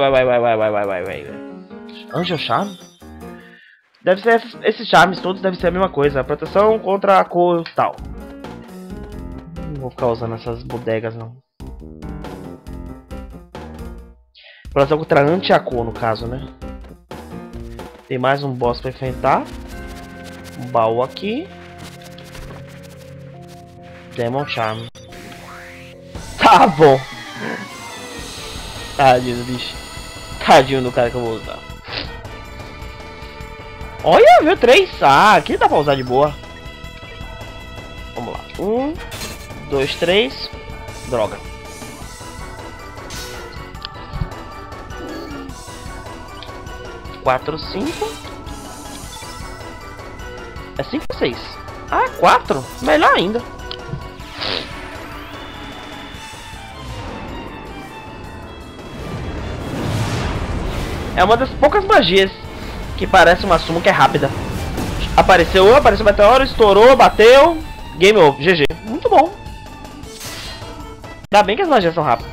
Angel Charm? Deve ser esses charmes todos devem ser a mesma coisa. A proteção contra a cor tal. Não vou ficar usando essas bodegas não. Proteção contra anti-acor no caso, né? Tem mais um boss pra enfrentar. Um baú aqui. Demon Charm. Tá bom. Tadinho do bicho. Tadinho do cara que eu vou usar. Olha, viu? 3. Ah, aqui dá pra usar de boa. Vamos lá. 1, 2, 3. Droga. 4, 5. É 5 ou 6? Ah, 4. Melhor ainda. É uma das poucas magias que parece uma summon que é rápida. Apareceu o meteoro, estourou, bateu. Game over, GG. Muito bom. Ainda bem que as magias são rápidas.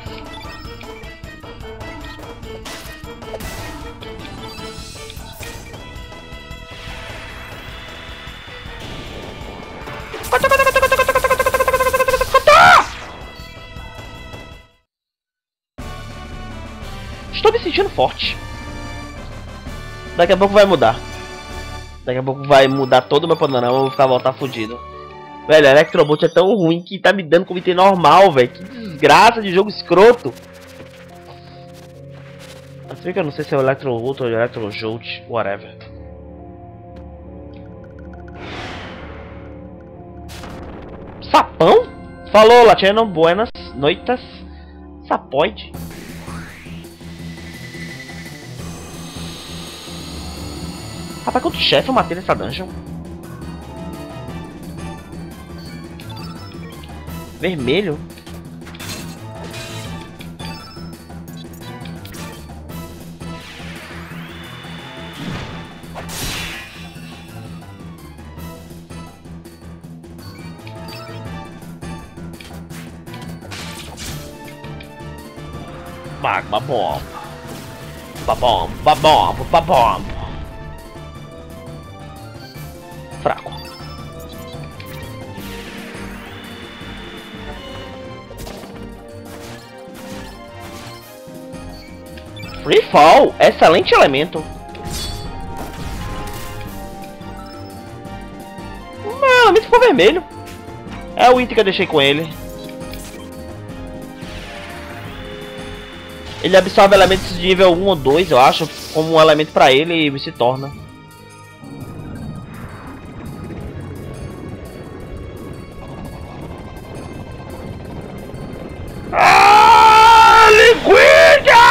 Estou me sentindo forte. Daqui a pouco vai mudar. Daqui a pouco vai mudar todo o meu panorama. Eu vou voltar fudido. Velho, Electrobolt é tão ruim que tá me dando como item normal, velho. Que desgraça de jogo escroto. Se que eu não sei se é o Electrobolt ou o Electrojolt, whatever. Sapão? Falou, Latino. Buenas noitas. Sapoide. Rapaz, quanto chefe eu matei nessa dungeon? Vermelho? Magma bomb. Babom, babom, babom. Fraco. Free Fall, excelente elemento. Não, ele ficou vermelho. É o item que eu deixei com ele. Ele absorve elementos de nível 1 ou 2, eu acho, como um elemento pra ele e se torna. Ah, liquida!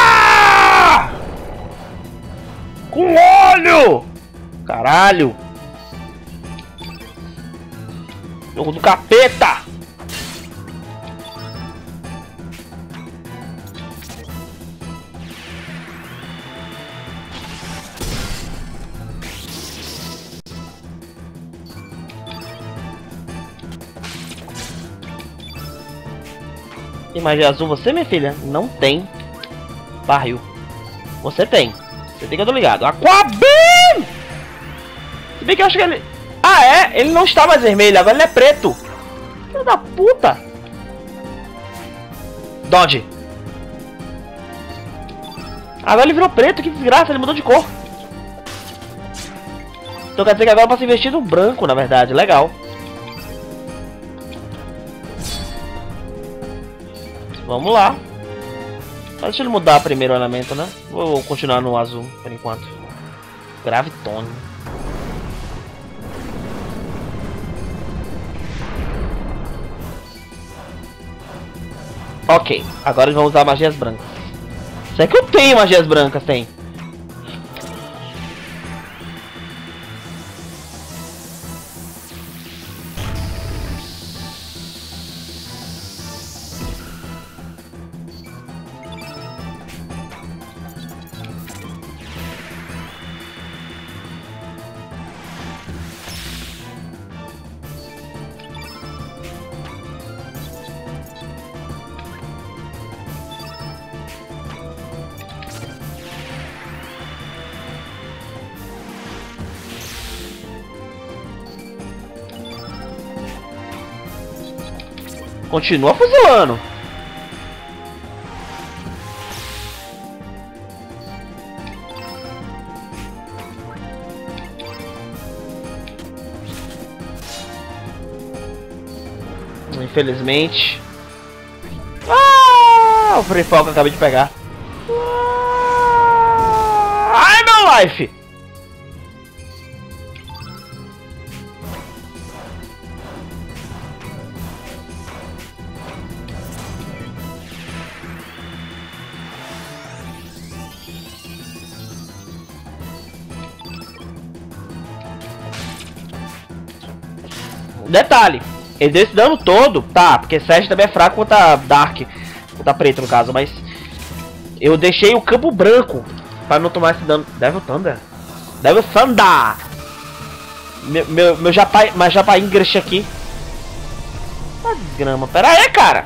Com óleo! Caralho! Jogo do capeta! Tem magia azul você, minha filha? Não tem. Barril. Você tem. Você tem que eu tô ligado. Aquabeam! Se bem que eu acho que ele... Ah, é? Ele não está mais vermelho. Agora ele é preto. Filho da puta. Dodge. Agora ele virou preto. Que desgraça. Ele mudou de cor. Então quer dizer que agora eu posso investir no branco, na verdade. Legal. Vamos lá. Deixa ele mudar primeiro o elemento, né? Vou continuar no azul por enquanto. Gravitone. Ok, agora vamos usar magias brancas. Será que eu tenho magias brancas? Tem. Continua fuzilando. Infelizmente. Ah, o Free Fall que eu acabei de pegar. Ai, meu life! Detalhe, ele deu esse dano todo, tá, porque Sérgio também é fraco contra Dark, contra preto no caso, mas eu deixei o campo branco Pra não tomar esse dano. Devil Thunder. Devil Thunder! Meu Japa... Mas Japa English aqui. Ah, desgrama. Pera aí, cara.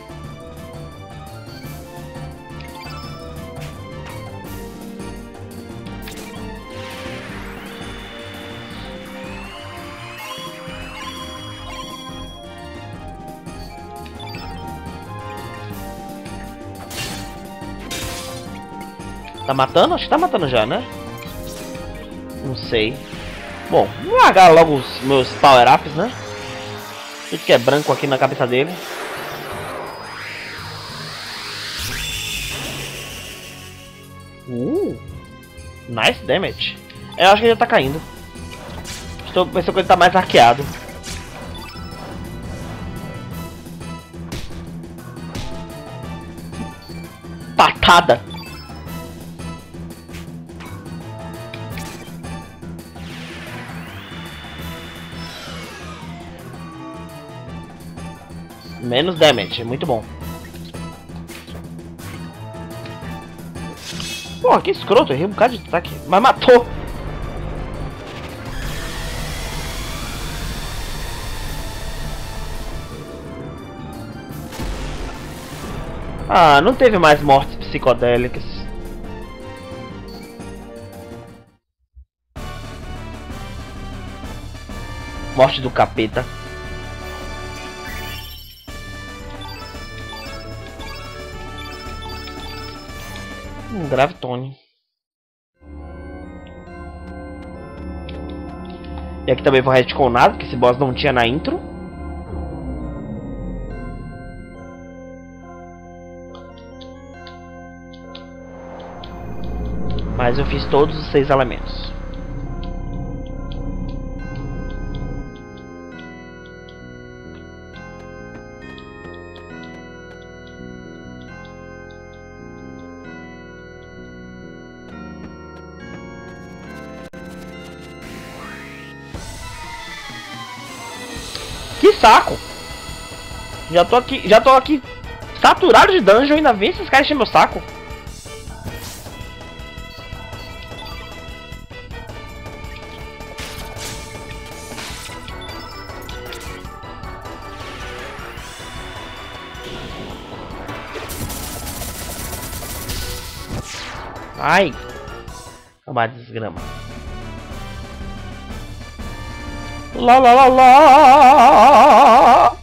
Tá matando? Acho que tá matando já, né? Não sei. Bom, vou largar logo os meus power-ups, né? Tudo que é branco aqui na cabeça dele. Nice damage. Eu acho que ele já tá caindo. Estou pensando que ele tá mais arqueado. Patada! Menos damage, muito bom. Pô, que escroto, errei um bocado de ataque. Mas matou! Ah, não teve mais mortes psicodélicas. Morte do capeta. Gravitone. E aqui também vou retconar, porque esse boss não tinha na intro. Mas eu fiz todos os 6 elementos. Que saco! Já tô aqui saturado de dungeon e ainda vem esses caras encher meu saco. Ai! Uma desgrama. Lá lá lá lá!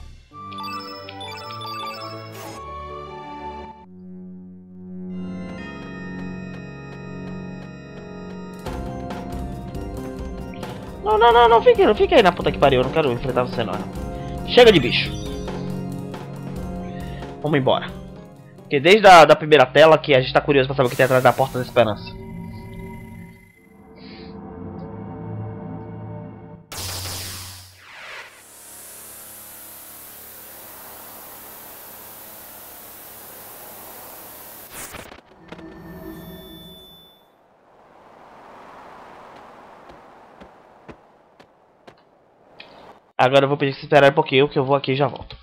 Não, fica aí na puta que pariu, eu não quero enfrentar você não. Chega de bicho. Vamos embora. Porque desde da primeira tela que a gente tá curioso pra saber o que tem atrás da Porta da Esperança. Agora eu vou pedir que você esperar um pouquinho, que eu vou aqui e já volto.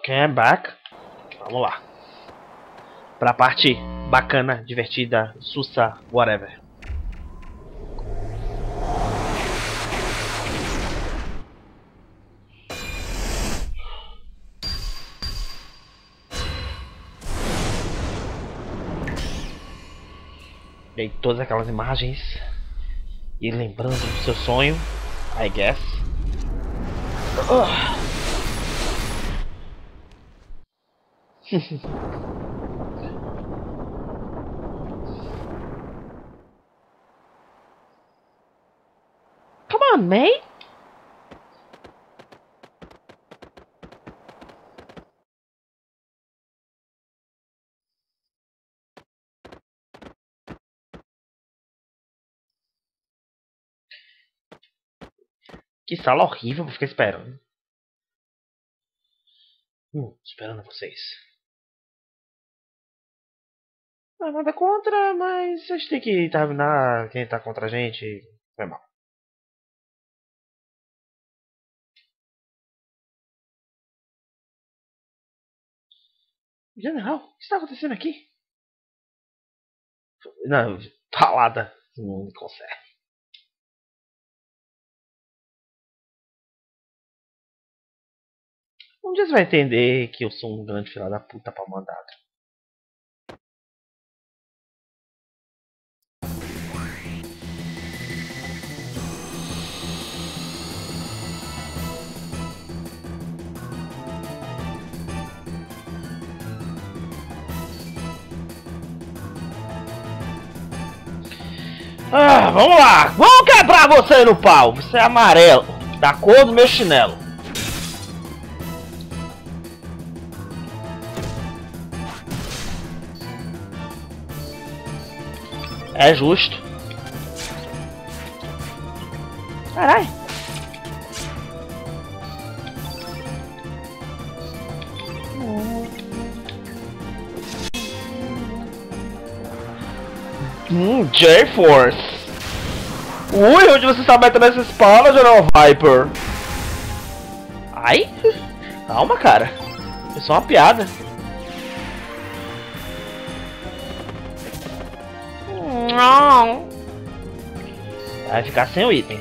Ok, I'm back. Vamos lá. Pra parte bacana, divertida, sussa, whatever. Dei todas aquelas imagens e lembrando do seu sonho, I guess. Come on, mate. Que sala horrível pra ficar esperando. Esperando vocês. Ah, nada contra, mas a gente tem que terminar. Quem tá contra a gente foi mal. General, o que está acontecendo aqui? Não, palada. Não me consegue. Um dia você vai entender que eu sou um grande filho da puta pra mandado. Ah, vamos lá! Vamos quebrar você no pau! Você é amarelo, da cor do meu chinelo. É justo. Caralho. J-Force. Ui, onde você está metendo essa espada, General Viper? Ai? Calma, cara. É só uma piada. Não. Vai ficar sem o item.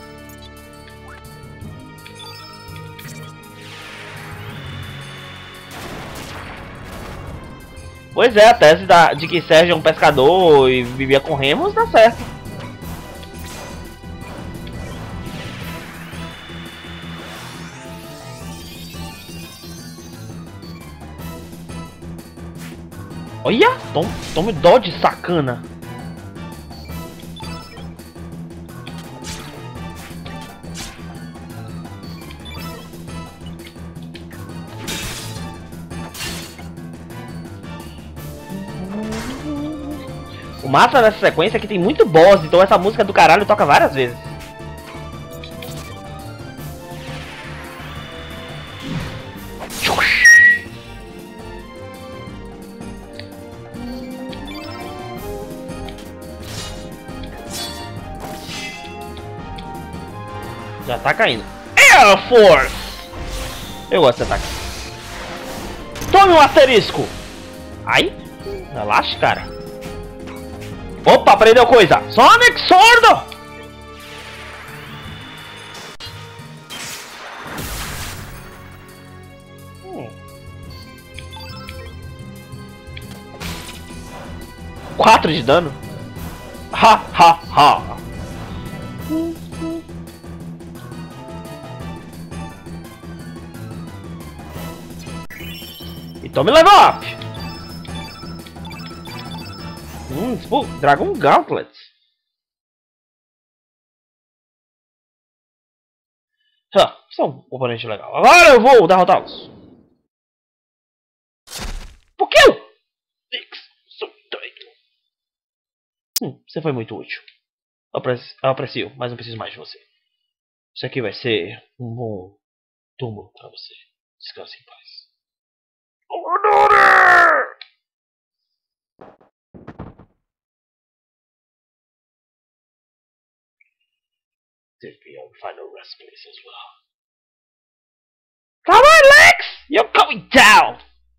Pois é, a tese de que Sérgio é um pescador e vivia com remos dá certo. Olha, tome dó de sacana. O massa dessa sequência é que tem muito boss, então essa música do caralho toca várias vezes. Já tá caindo. Air Force! Eu gosto desse ataque. Tome um asterisco! Ai, relaxa, cara. Opa, aprendeu coisa! Sonic Sword! Quatro de dano? Ha, ha, ha! E tome level up! Dragon Gauntlet. São um oponente legal. Agora eu vou derrotá-los. Pokémon! Você foi muito útil. Eu aprecio, mas não preciso mais de você. Isso aqui vai ser um bom túmulo pra você. Descanse em paz. There'd be a final rest place as well. Come on, Lex! You're going down!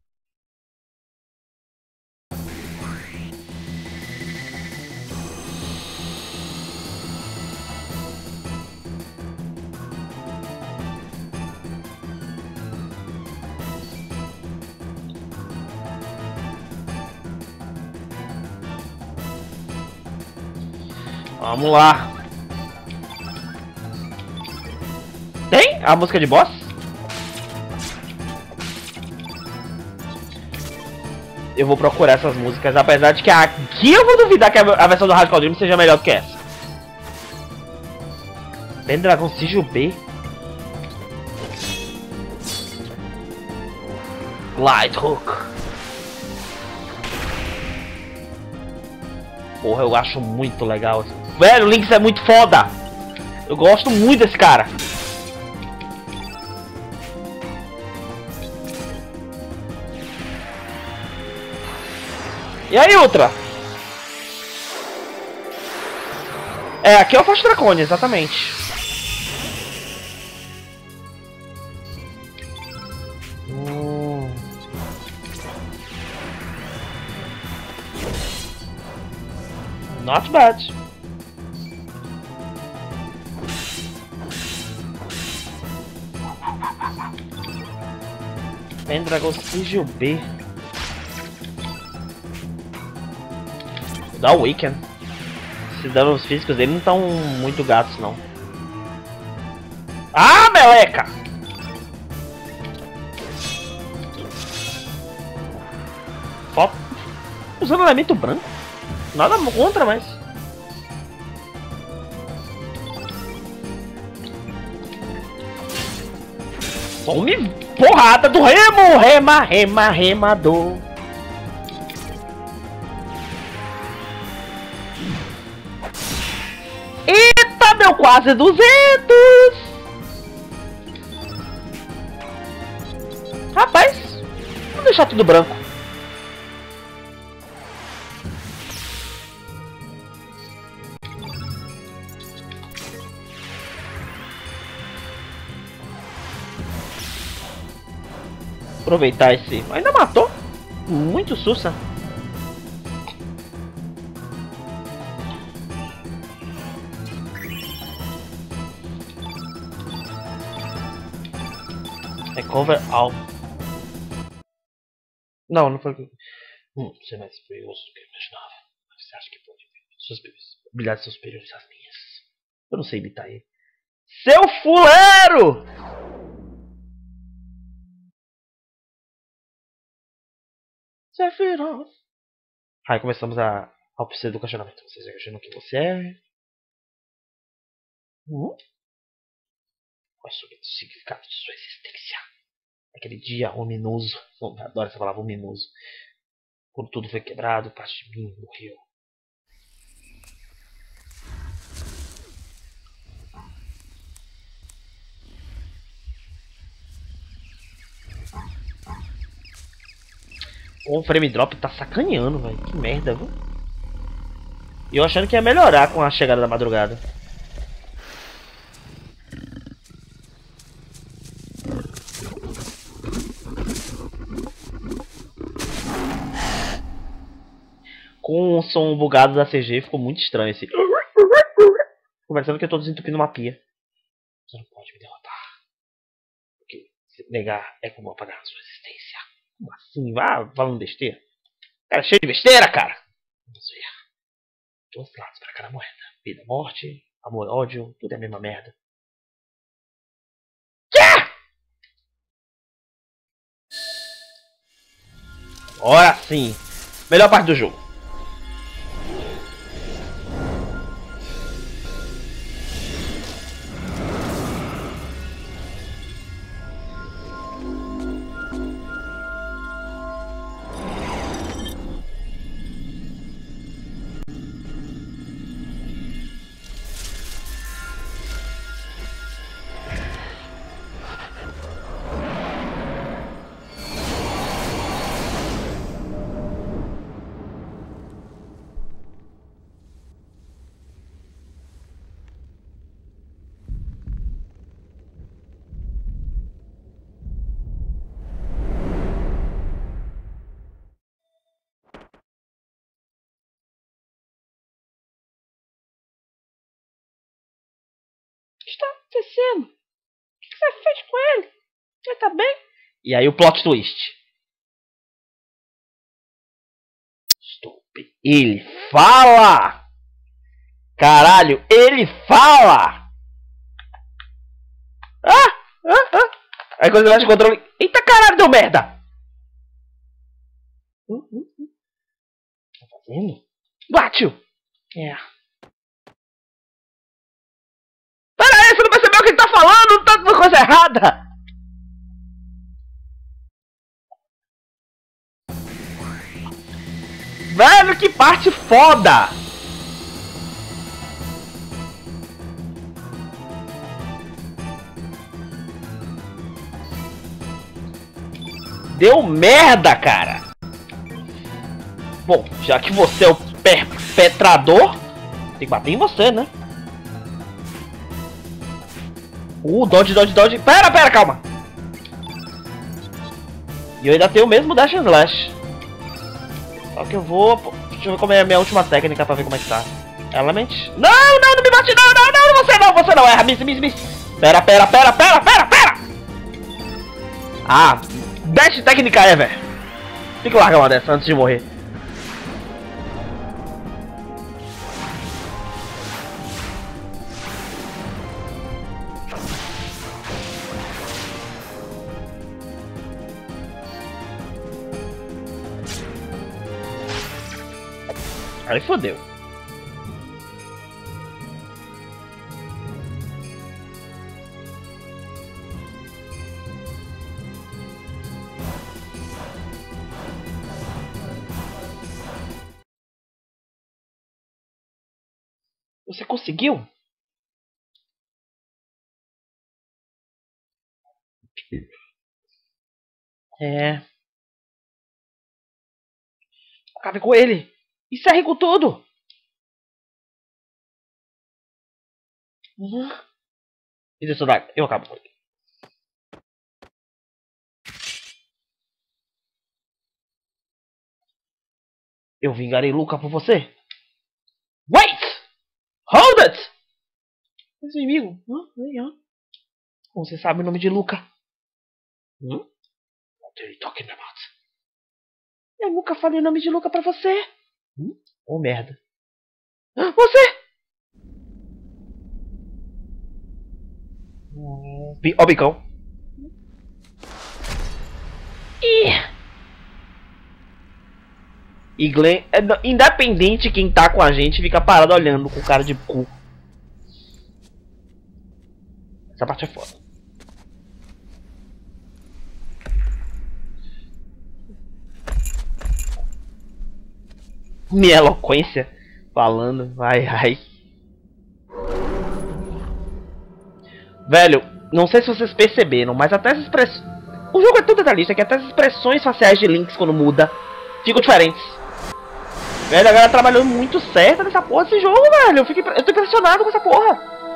Vamos lá. Tem a música de boss? Eu vou procurar essas músicas, apesar de que aqui eu vou duvidar que a versão do Radical Dream seja melhor do que essa. Pendragon Sigil B. Glide Hook. Porra, eu acho muito legal. Velho, o Lynx é muito foda. Eu gosto muito desse cara. E aí, Ultra? É, aqui é o Forte Dracone, exatamente. Not bad. Pendragon Sigil B. Da Awaken. Esses danos físicos dele não estão muito gatos, não. Ah, meleca! Foto. Usando elemento branco. Nada contra, mas... Tome porrada do remo! Remador. Eita, meu quase 200! Rapaz, vamos deixar tudo branco. Aproveitar esse... Ainda matou. Muito sussa. Recover all. Não, não foi. Você é mais perigoso do que eu imaginava. Mas você acha que pode ver suas habilidades são superiores às minhas? Eu não sei imitar ele. Seu fuleiro! Sephiroth. Aí começamos a oficina do questionamento. Vocês imaginam quem você é? Qual é o significado de sua existência? Aquele dia ominoso. Eu adoro essa palavra, ominoso. Quando tudo foi quebrado, parte de mim morreu. O frame drop tá sacaneando, velho. Que merda, viu? E eu achando que ia melhorar com a chegada da madrugada. Com o som bugado da CG ficou muito estranho esse. Conversando que eu tô desentupindo uma pia. Você não pode me derrotar. Porque se negar é como apagar a sua existência. Como assim? Vá falando besteira. Cara, cheio de besteira, cara. Vamos ver. Dois lados pra cada moeda. Vida, morte, amor, ódio, tudo é a mesma merda. Quê? Ora sim. Melhor parte do jogo. está acontecendo? O que você fez com ele? Ele tá bem? E aí o plot twist. Stupid. Ele fala! Caralho, ele fala! Aí quando ele mexe o controle... Eita caralho, deu merda! Tá fazendo? Bate-o! É. Pera aí, você não percebeu o que ele tá falando? Tá fazendo coisa errada! Velho, que parte foda! Deu merda, cara! Bom, já que você é o perpetrador, tem que bater em você, né? Dodge. Pera, calma! E eu ainda tenho o mesmo Dash and Slash. Só que eu vou... Deixa eu ver como é a minha última técnica pra ver como é que tá. Element... Não me bate, não, você não, erra, miss. Pera! Ah, Dash técnica ever. Tem que largar uma dessa antes de morrer. Aí fodeu. Você conseguiu? É. Acabe com ele. Encerre com tudo. E isso daí, eu acabo com ele. Eu vingarei Luca por você. Wait! Hold it! Esse inimigo. Como você sabe o nome de Luca? What are you talking about? Eu nunca falei o nome de Luca pra você. Oh, merda. Você! Ó, bicão. E Glenn, independente quem tá com a gente, fica parado olhando com cara de cu. Essa parte é foda. Minha eloquência falando, ai. Velho, não sei se vocês perceberam, mas até as expressões... O jogo é tão detalhista que até as expressões faciais de Lynx, quando muda, ficam diferentes. Velho, a galera trabalhou muito certo nessa porra desse jogo, velho. Eu tô impressionado com essa porra.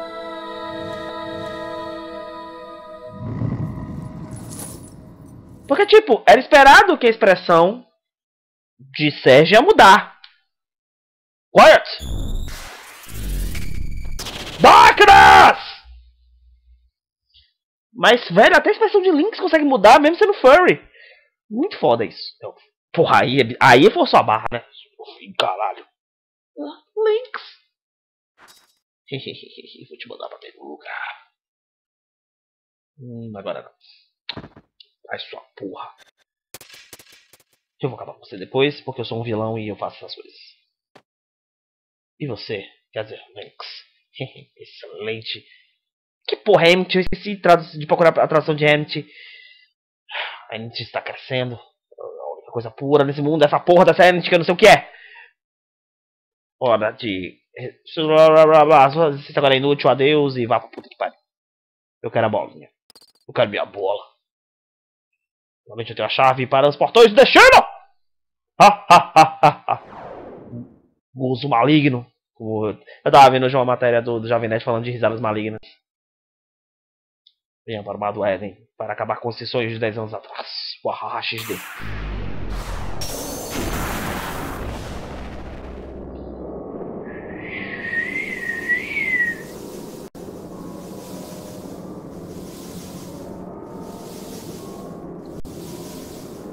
Porque, tipo, era esperado que a expressão de Sérgio ia mudar. Quiet! Darkness! Mas, velho, até a expressão de Lynx consegue mudar, mesmo sendo furry. Muito foda isso. Porra, aí forçou a barra, né? Caralho. Lynx. Vou te mandar pra mesmo lugar. Agora não. Ai, sua porra. Eu vou acabar com você depois, porque eu sou um vilão e eu faço essas coisas. E você? Quer dizer, Lynx. Excelente. Que porra é Amity? Eu esqueci de procurar a tradução de Amity. A Amity está crescendo. A única coisa pura nesse mundo é essa porra dessa Amity que eu não sei o que é. Hora de... Você agora é inútil, adeus e vá pra puta que pariu. Eu quero a bolinha. Eu quero minha bola. Realmente eu tenho a chave para os portões do destino! Gozo maligno. Eu tava vendo hoje uma matéria do Jovem Nerd falando de risadas malignas. Venha para o Mar do Éden para acabar com esses sonhos de 10 anos atrás. Uahaha XD.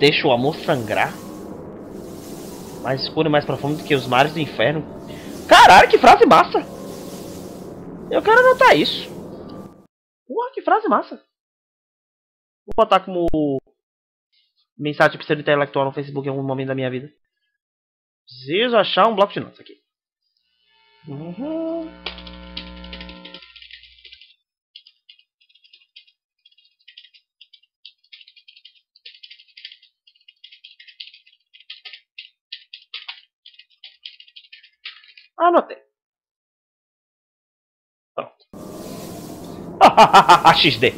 deixa o amor sangrar. Mais escuro e mais profundo do que os mares do inferno. Caralho, que frase massa! Eu quero anotar isso. Porra, que frase massa. Vou botar como mensagem pseudo-intelectual no Facebook em algum momento da minha vida. Preciso achar um bloco de notas aqui. Anotei. Pronto. XD.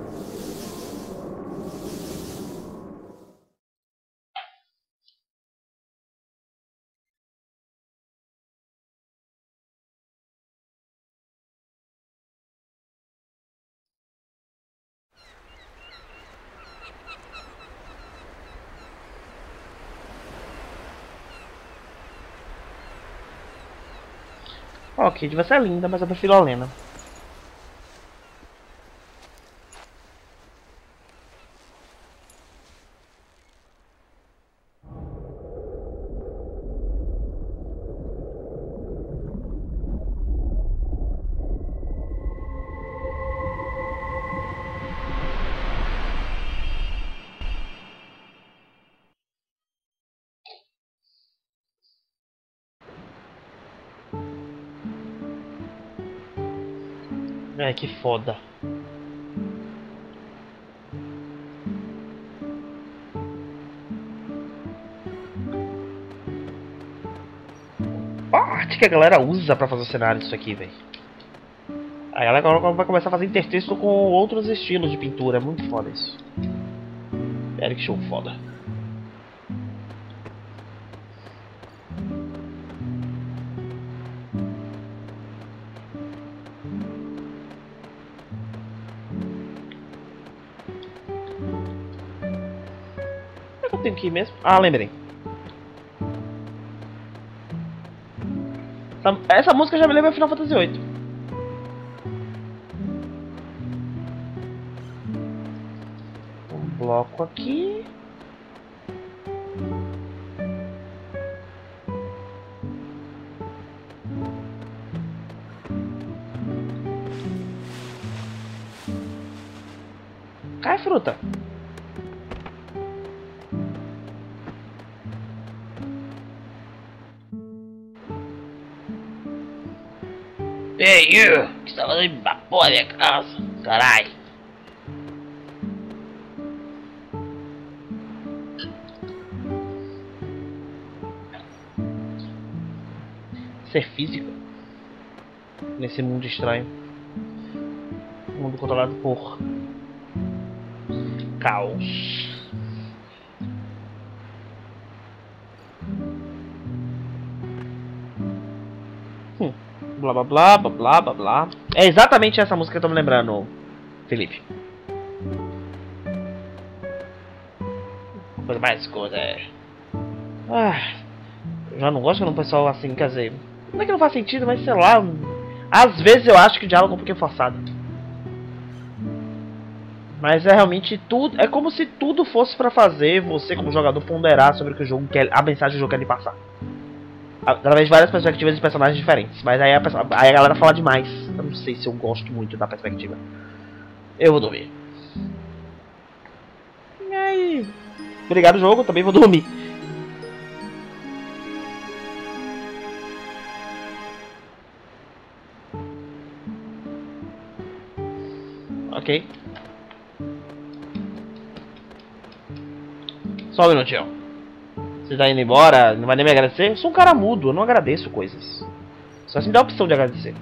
Ok, devia ser linda, mas eu prefiro a Lena. Ai, que foda. A arte que a galera usa pra fazer o cenário disso aqui, velho. A galera agora vai começar a fazer intertexto com outros estilos de pintura. É muito foda isso. Sério, que show foda. Onde é que eu tenho que ir mesmo? Ah, lembrei. Essa música já me lembra Final Fantasy VIII. Um bloco aqui. Cai, fruta. Ei, you! O que você tá fazendo na porra da minha casa? Caralho! Ser físico nesse mundo estranho. Mundo controlado por caos. Blá blá blá blá blá blá. É exatamente essa música que eu tô me lembrando, Felipe. Coisa mais escura é. Eu já não gosto quando o pessoal assim, quer dizer. Não é que não faz sentido, mas sei lá. Às vezes eu acho que o diálogo é um pouquinho forçado. Mas é realmente tudo. É como se tudo fosse pra fazer você, como jogador, ponderar sobre o que o jogo quer. A mensagem do jogo quer lhe passar. Através de várias perspectivas de personagens diferentes. Mas aí a galera fala demais. Eu não sei se eu gosto muito da perspectiva. Eu vou dormir. E aí? Obrigado, jogo. Também vou dormir. Ok. Só um minutinho. Você tá indo embora? Não vai nem me agradecer? Eu sou um cara mudo, eu não agradeço coisas. Só se me dá a opção de agradecer.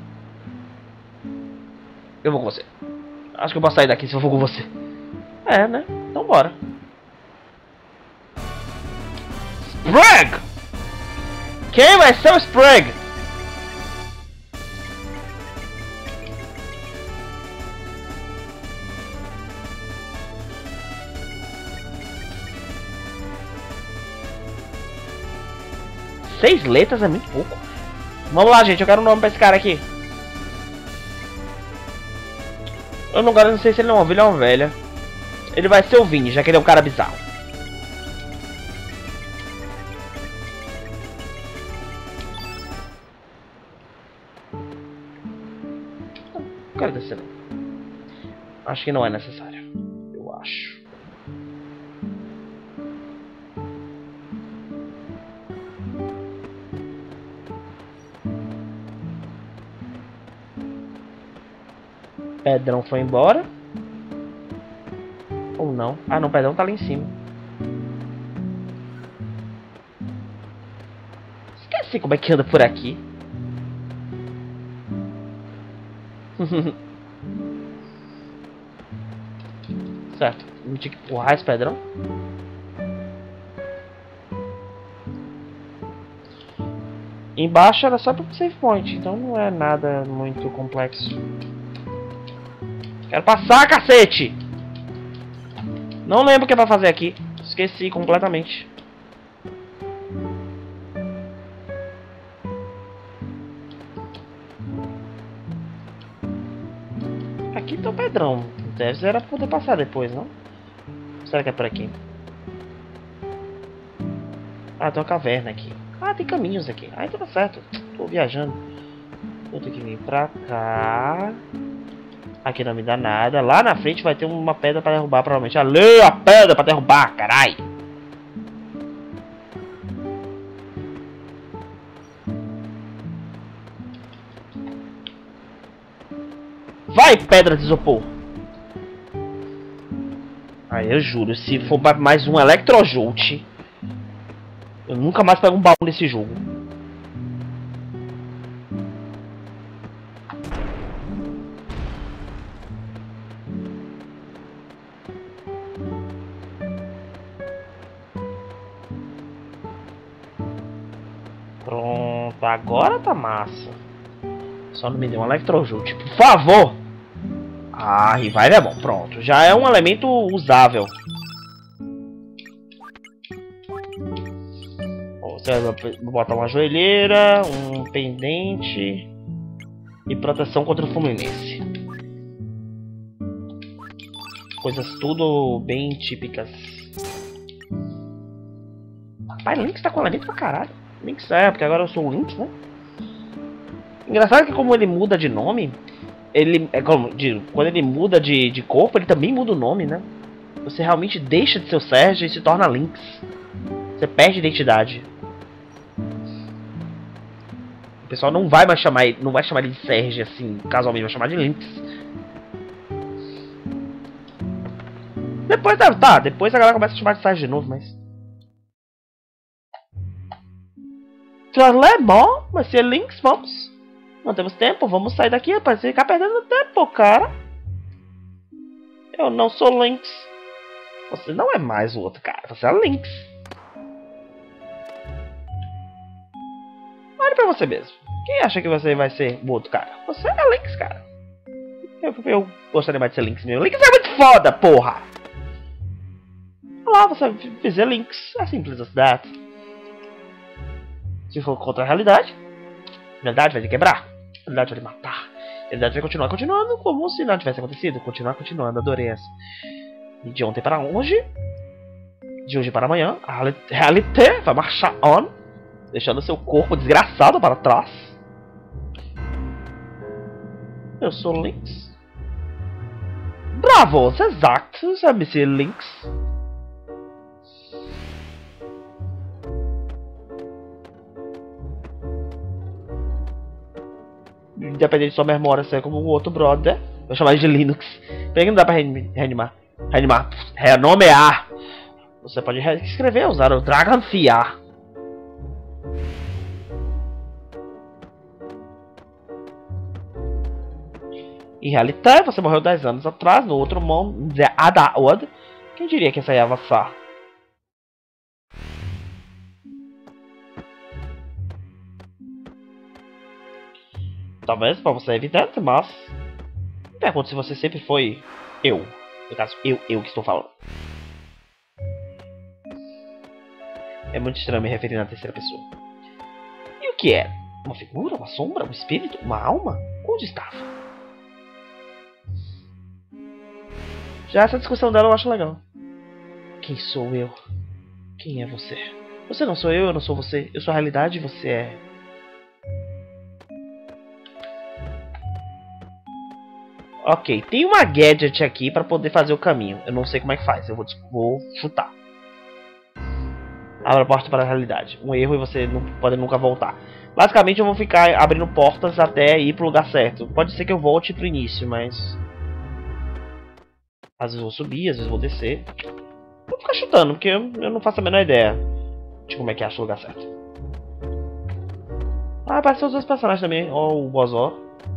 Eu vou com você. Acho que eu posso sair daqui se eu for com você. É, né? Então bora. Sprague! Quem vai ser o Sprague? Seis letras é muito pouco. Vamos lá, gente. Eu quero um nome pra esse cara aqui. Eu não sei se ele é uma ovelha ou uma velha. Ele vai ser o Vini, já que ele é um cara bizarro. quero descer não. Acho que não é necessário. Eu acho. Pedrão foi embora. Ou não? Ah não, Pedrão tá ali em cima. Esqueci como é que anda por aqui. Certo, não tinha que empurrar esse Pedrão. Embaixo era só pro save point, então não é nada muito complexo. Quero passar, cacete! Não lembro o que é pra fazer aqui. Esqueci completamente. Aqui tá o Pedrão. Deve ser pra poder passar depois, não? Será que é por aqui? Ah, tem uma caverna aqui. Ah, tem caminhos aqui. Ah, então tá certo. Tô viajando. Vou ter que vir pra cá. Aqui não me dá nada. Lá na frente vai ter uma pedra pra derrubar, provavelmente. Ali, a pedra pra derrubar, carai! Vai, pedra de isopor! Aí eu juro, se for mais um Electrojolt, eu nunca mais pego um baú nesse jogo. Pronto, agora tá massa. Só não me dê um Electrojolt, por favor! Ah, revive é bom, pronto. Já é um elemento usável. Você vai botar uma joelheira, um pendente e proteção contra o Fluminense. Coisas tudo bem típicas. Rapaz, Lynx tá com elemento pra caralho. Lynx é, porque agora eu sou o Lynx, né? Engraçado que como ele muda de nome, ele é como quando ele muda de corpo, ele também muda o nome, né? Você realmente deixa de ser o Sérgio e se torna Lynx. Você perde identidade. O pessoal não vai mais chamar ele, não vai chamar ele de Sérgio assim, casualmente, vai chamar de Lynx. Depois depois a galera começa a chamar de Sérgio de novo, mas é bom, mas se é Lynx, vamos. Não temos tempo, vamos sair daqui, rapaz. Você ficar perdendo tempo, cara. Eu não sou Lynx. Você não é mais o outro cara, você é Lynx. Olha pra você mesmo. Quem acha que você vai ser o outro cara? Você é Lynx, cara. Eu gostaria mais de ser Lynx mesmo. Lynx é muito foda, porra! Olha lá, você fizer Lynx. É simples as that. Se for contra a realidade, a realidade vai te quebrar. A realidade vai te matar. A realidade vai continuar continuando como se nada tivesse acontecido. Continuar continuando, adorei essa. E de ontem para hoje, de hoje para amanhã, a realidade vai marchar on, deixando seu corpo desgraçado para trás. Eu sou Lynx. Bravo, exato, sabe ser Lynx. Independente de sua memória ser como o outro brother, vou chamar ele de Linux. Por que não dá pra reanimar? Renomear. Você pode reescrever, usar o Dragonfire. Em realidade, você morreu 10 anos atrás, no outro mundo, The Otherworld. Quem diria que essa ia avançar? Talvez para você é evidente, mas me pergunto se você sempre foi eu. No caso, eu que estou falando. É muito estranho me referir na terceira pessoa. E o que era? Uma figura? Uma sombra? Um espírito? Uma alma? Onde estava? Já essa discussão dela eu acho legal. Quem sou eu? Quem é você? Você não sou eu não sou você. Eu sou a realidade e você é... Ok, tem uma gadget aqui pra poder fazer o caminho. Eu não sei como é que faz, eu vou chutar. Abra a porta para a realidade. Um erro e você não pode nunca voltar. Basicamente eu vou ficar abrindo portas até ir pro lugar certo. Pode ser que eu volte pro início, mas... às vezes eu vou subir, às vezes eu vou descer. Vou ficar chutando, porque eu não faço a menor ideia de como é que acha o lugar certo. Ah, apareceu os dois personagens também. Ó, o Bozó.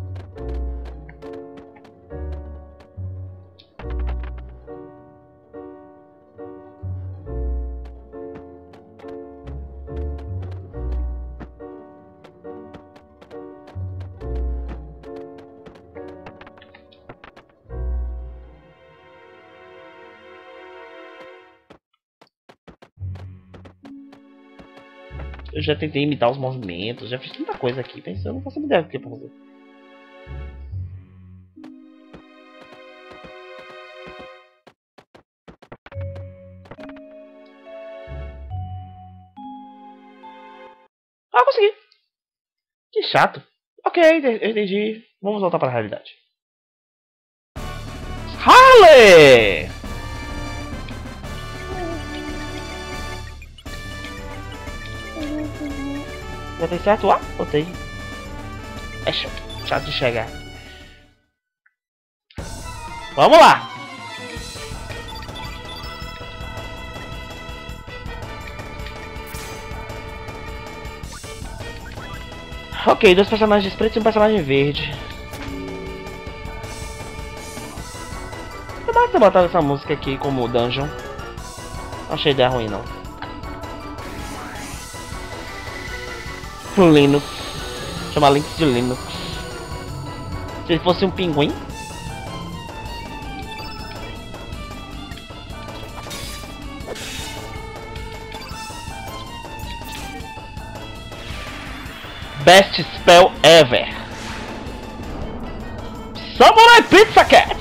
Eu já tentei imitar os movimentos, já fiz tanta coisa aqui, mas eu não faço ideia do que é pra fazer. Ah, consegui! Que chato. Ok, eu entendi. Vamos voltar para a realidade. Harley! Botei certo lá? Botei. É chato de chegar. Vamos lá! Ok, dois personagens pretos e um personagem verde. Não basta botar essa música aqui como dungeon. Não achei ideia ruim não. Linux. Chama Linux de Linux. Se ele fosse um pinguim. Best spell ever. Samurai Pizza Cat.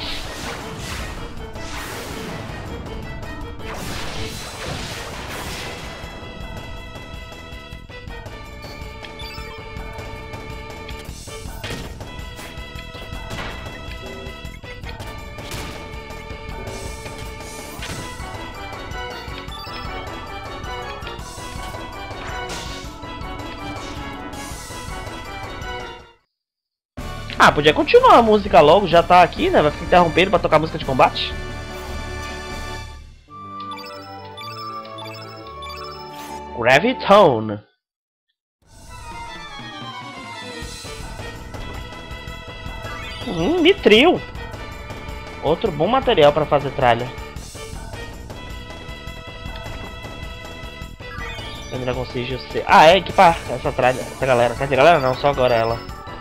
Ah, podia continuar a música logo, já tá aqui, né? Vai ficar interrompendo pra tocar música de combate. Gravitone. Nitril. Outro bom material pra fazer tralha. Eu ainda consigo ser. Ah, é equipar essa tralha, essa galera. Quer dizer, galera não, só agora ela.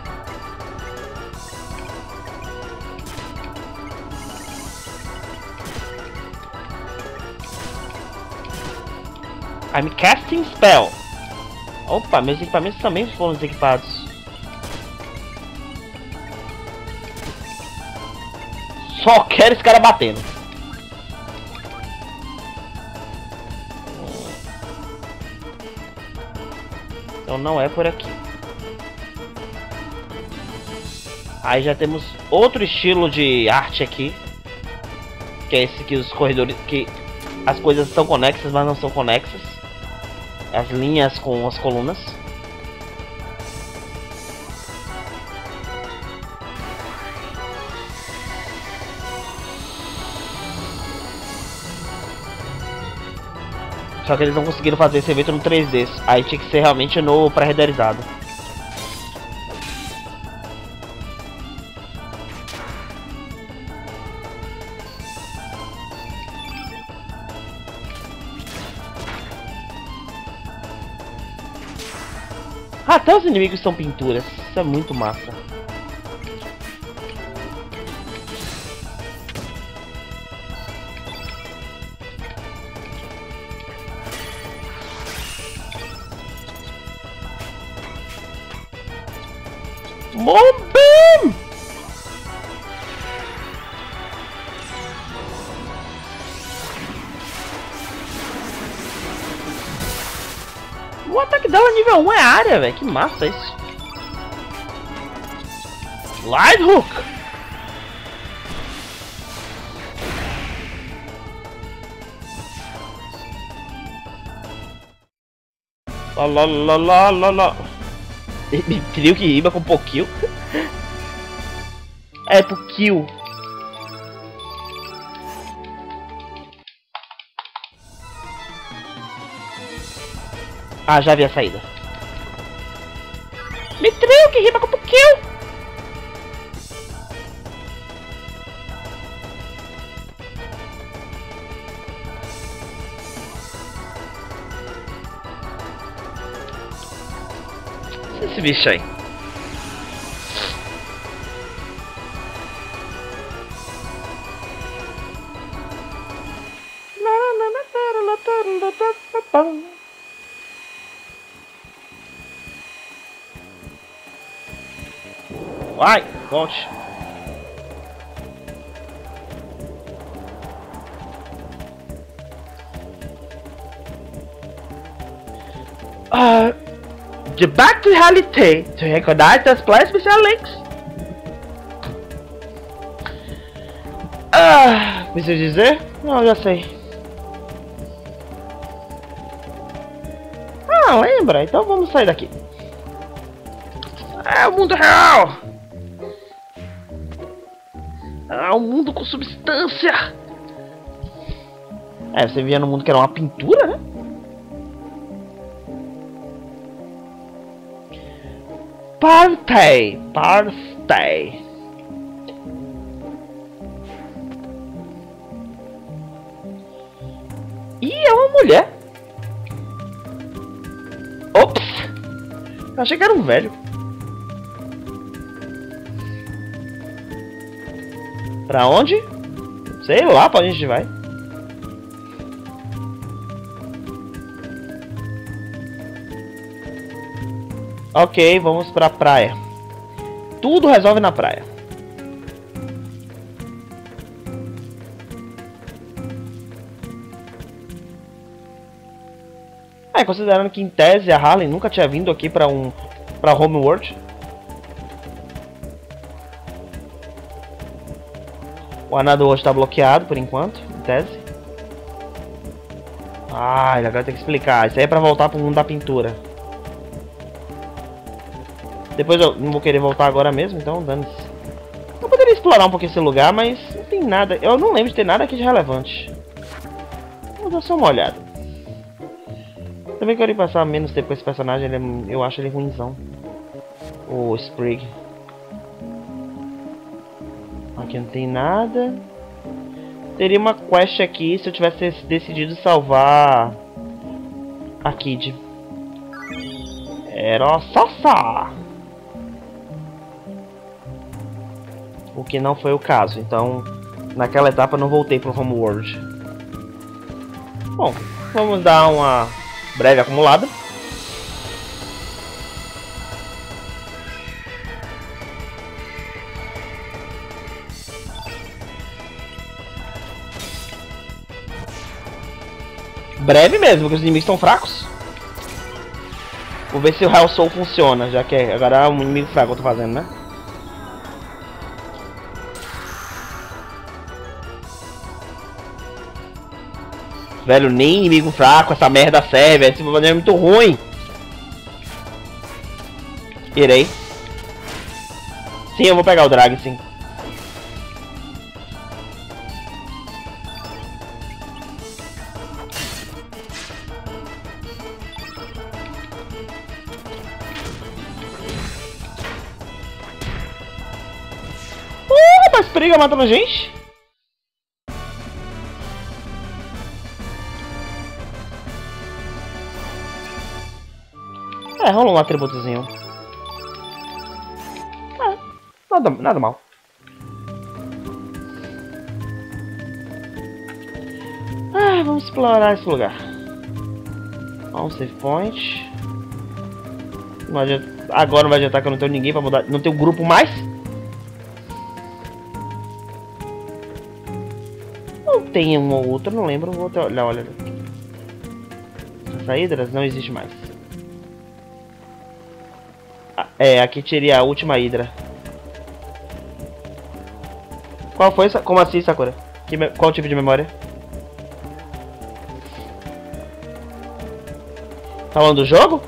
I'm casting spell. Opa, meus equipamentos também foram desequipados. Só quero esse cara batendo. Então não é por aqui. Aí já temos outro estilo de arte aqui. Que é esse que os corredores... que as coisas são conexas, mas não são conexas. As linhas com as colunas. Só que eles não conseguiram fazer esse evento no 3D. Aí tinha que ser realmente no pré-renderizado. Até os inimigos são pinturas. Isso é muito massa. Moonbeam! O ataque dela nível 1 é área, velho. Que massa isso. Slide Hook! Lá, lá, lá, lá, lá, lá. Trio que rima com pouquinho. É, por kill. Ah, já vi a saída. Trio que rima com pouquinho. Esse bicho aí. Vai, volte. Get back to reality to recognize the supply special links. Preciso dizer? Não, já sei. Lembra? Então vamos sair daqui. É o mundo real. O mundo com substância. Você via no mundo que era uma pintura, né? Party. Ih, é uma mulher. Ops. Eu achei que era um velho. Pra onde? Sei lá pra onde a gente vai. Ok, vamos pra praia. Tudo resolve na praia. Considerando que em tese a Harley nunca tinha vindo aqui pra Homeworld. O Another World está bloqueado por enquanto, em tese. Agora tem que explicar. Isso aí é pra voltar pro mundo da pintura. Depois eu não vou querer voltar agora mesmo, então dane-se. Eu poderia explorar um pouquinho esse lugar, mas não tem nada. Eu não lembro de ter nada aqui de relevante. Vou dar só uma olhada. Também quero passar menos tempo com esse personagem, eu acho ele ruimzão. O Sprig. Aqui não tem nada. Teria uma quest aqui se eu tivesse decidido salvar a Kid. Era só. O que não foi o caso, então naquela etapa eu não voltei pro Homeworld. Bom, vamos dar uma breve acumulada. Breve mesmo, porque os inimigos estão fracos. Vou ver se o Hell Soul funciona, já que agora é um inimigo fraco que eu tô fazendo, né? Velho, nem inimigo fraco essa merda serve, esse boneco é muito ruim. Irei. Sim, eu vou pegar o drag, sim. Mas periga matando a gente. Rola um atributozinho. Nada mal. Vamos explorar esse lugar. Um save point. Não adianta, agora não vai adiantar que eu não tenho ninguém pra mudar. Não tenho grupo mais. Não tem um ou outro, não lembro. Vou até olhar, olha. Essa Hydra não existe mais. Aqui teria a última Hydra. Qual foi? Como assim, Sakura? Qual tipo de memória? Falando do jogo?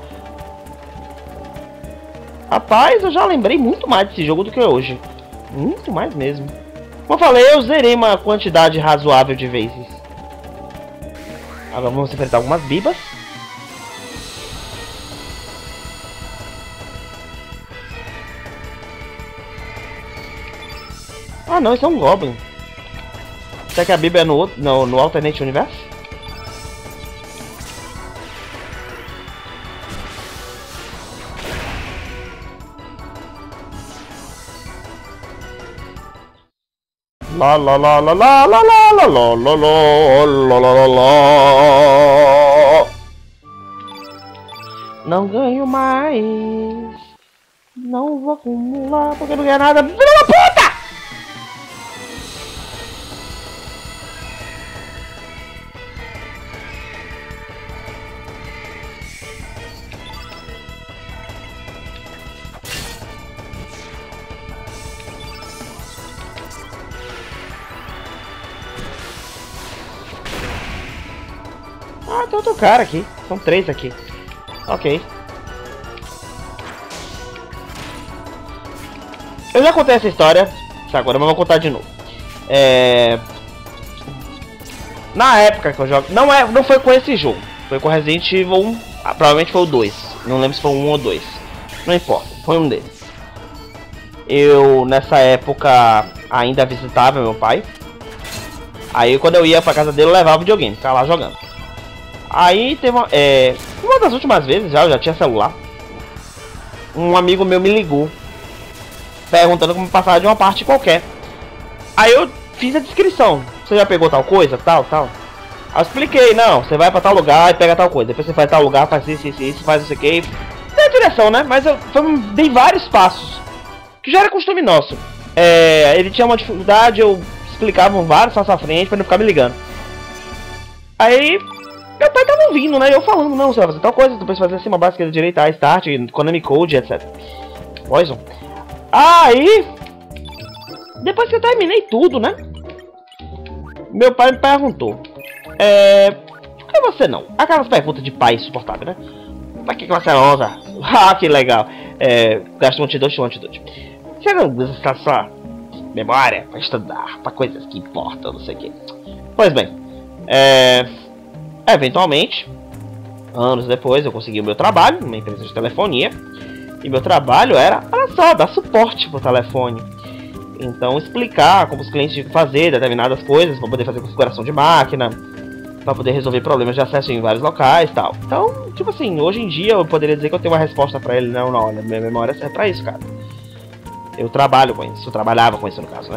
Rapaz, eu já lembrei muito mais desse jogo do que hoje. Muito mais mesmo. Como eu falei, eu zerei uma quantidade razoável de vezes. Agora vamos enfrentar algumas bibas. Ah não, isso é um Goblin. Será que a Biba é no Alternate Universe? La la la la la la la la la la la la la. Não ganho mais. Não vou acumular porque não ganho nada. Filha da puta! Ah, tem outro cara aqui. São 3 aqui. Ok. Eu já contei essa história. Agora eu vou contar de novo. Na época que eu jogo... Não foi com esse jogo. Foi com Resident Evil 1. Provavelmente foi o 2. Não lembro se foi o 1 ou 2. Não importa. Foi um deles. Eu, nessa época, ainda visitava meu pai. Aí quando eu ia pra casa dele, eu levava o videogame. Ficava lá jogando. Aí teve uma das últimas vezes, eu já tinha celular. Um amigo meu me ligou perguntando como passar de uma parte qualquer. Aí eu fiz a descrição. Você já pegou tal coisa? Tal. Aí eu expliquei, não, você vai pra tal lugar e pega tal coisa. Depois você vai tal lugar, faz isso, faz isso aqui. Tem a direção, né? Mas eu dei vários passos. Que já era costume nosso. Ele tinha uma dificuldade, eu explicava vários passos à frente pra não ficar me ligando. Aí... meu pai tava ouvindo, né? E eu falando, não, você vai fazer tal coisa, depois fazer assim, uma base esquerda, direita, A, Start, Konami Code, etc. Poison. Aí, depois que eu terminei tudo, né? Meu pai me perguntou, por que você não? Aquelas perguntas de pai insuportável, né? Pra que você não usa? Ah, que legal. Gasta um antidote. Você não usa sua memória pra estudar, pra coisas que importam, não sei o que. Pois bem, eventualmente, anos depois, eu consegui o meu trabalho numa empresa de telefonia. E meu trabalho era, olha só, dar suporte pro telefone. Então, explicar como os clientes tinham que fazer determinadas coisas para poder fazer configuração de máquina, para poder resolver problemas de acesso em vários locais e tal. Então, tipo assim, hoje em dia eu poderia dizer que eu tenho uma resposta para ele. Não, olha, minha memória serve para isso, cara. Eu trabalho com isso, eu trabalhava com isso no caso, né?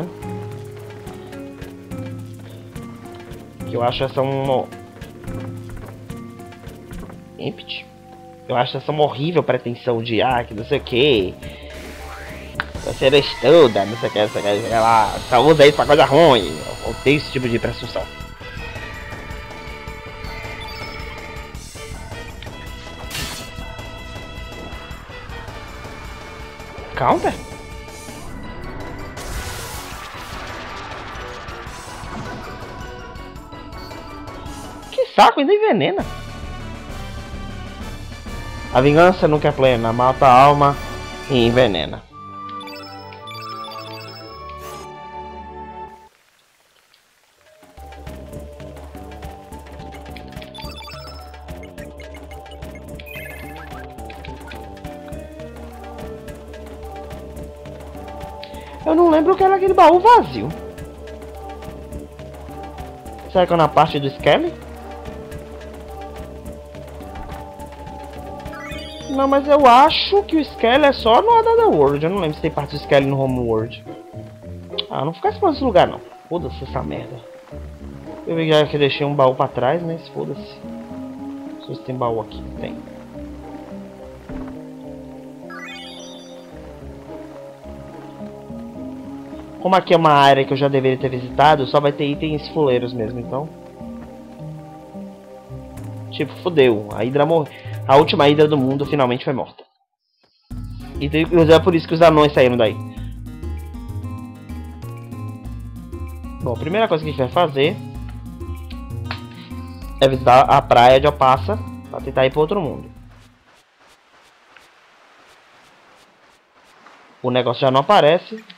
Que eu acho essa empty. Eu acho essa uma horrível pretensão de que não sei o que. Você não estuda, não sei o que, sei lá. Só usa isso pra coisa ruim. Eu odeio esse tipo de presunção. Counter? Que saco, ainda envenena. A vingança nunca é plena, mata a alma e envenena. Eu não lembro o que era aquele baú vazio. Será que é na parte do Skelly? Não, mas eu acho que o Skelly é só no Other World. Eu não lembro se tem parte do Skelly no Home World. Ah, não fica explorando esse lugar não. Foda-se essa merda. Eu vi já que eu deixei um baú pra trás, mas foda-se. Não sei se tem baú aqui. Tem. Como aqui é uma área que eu já deveria ter visitado, só vai ter itens fuleiros mesmo, então. Tipo, fodeu. A Hydra morreu. A última Hydra do mundo finalmente foi morta. E é por isso que os anões saíram daí. Bom, a primeira coisa que a gente vai fazer é visitar a praia de Opassa para tentar ir para outro mundo. o negócio já não aparece.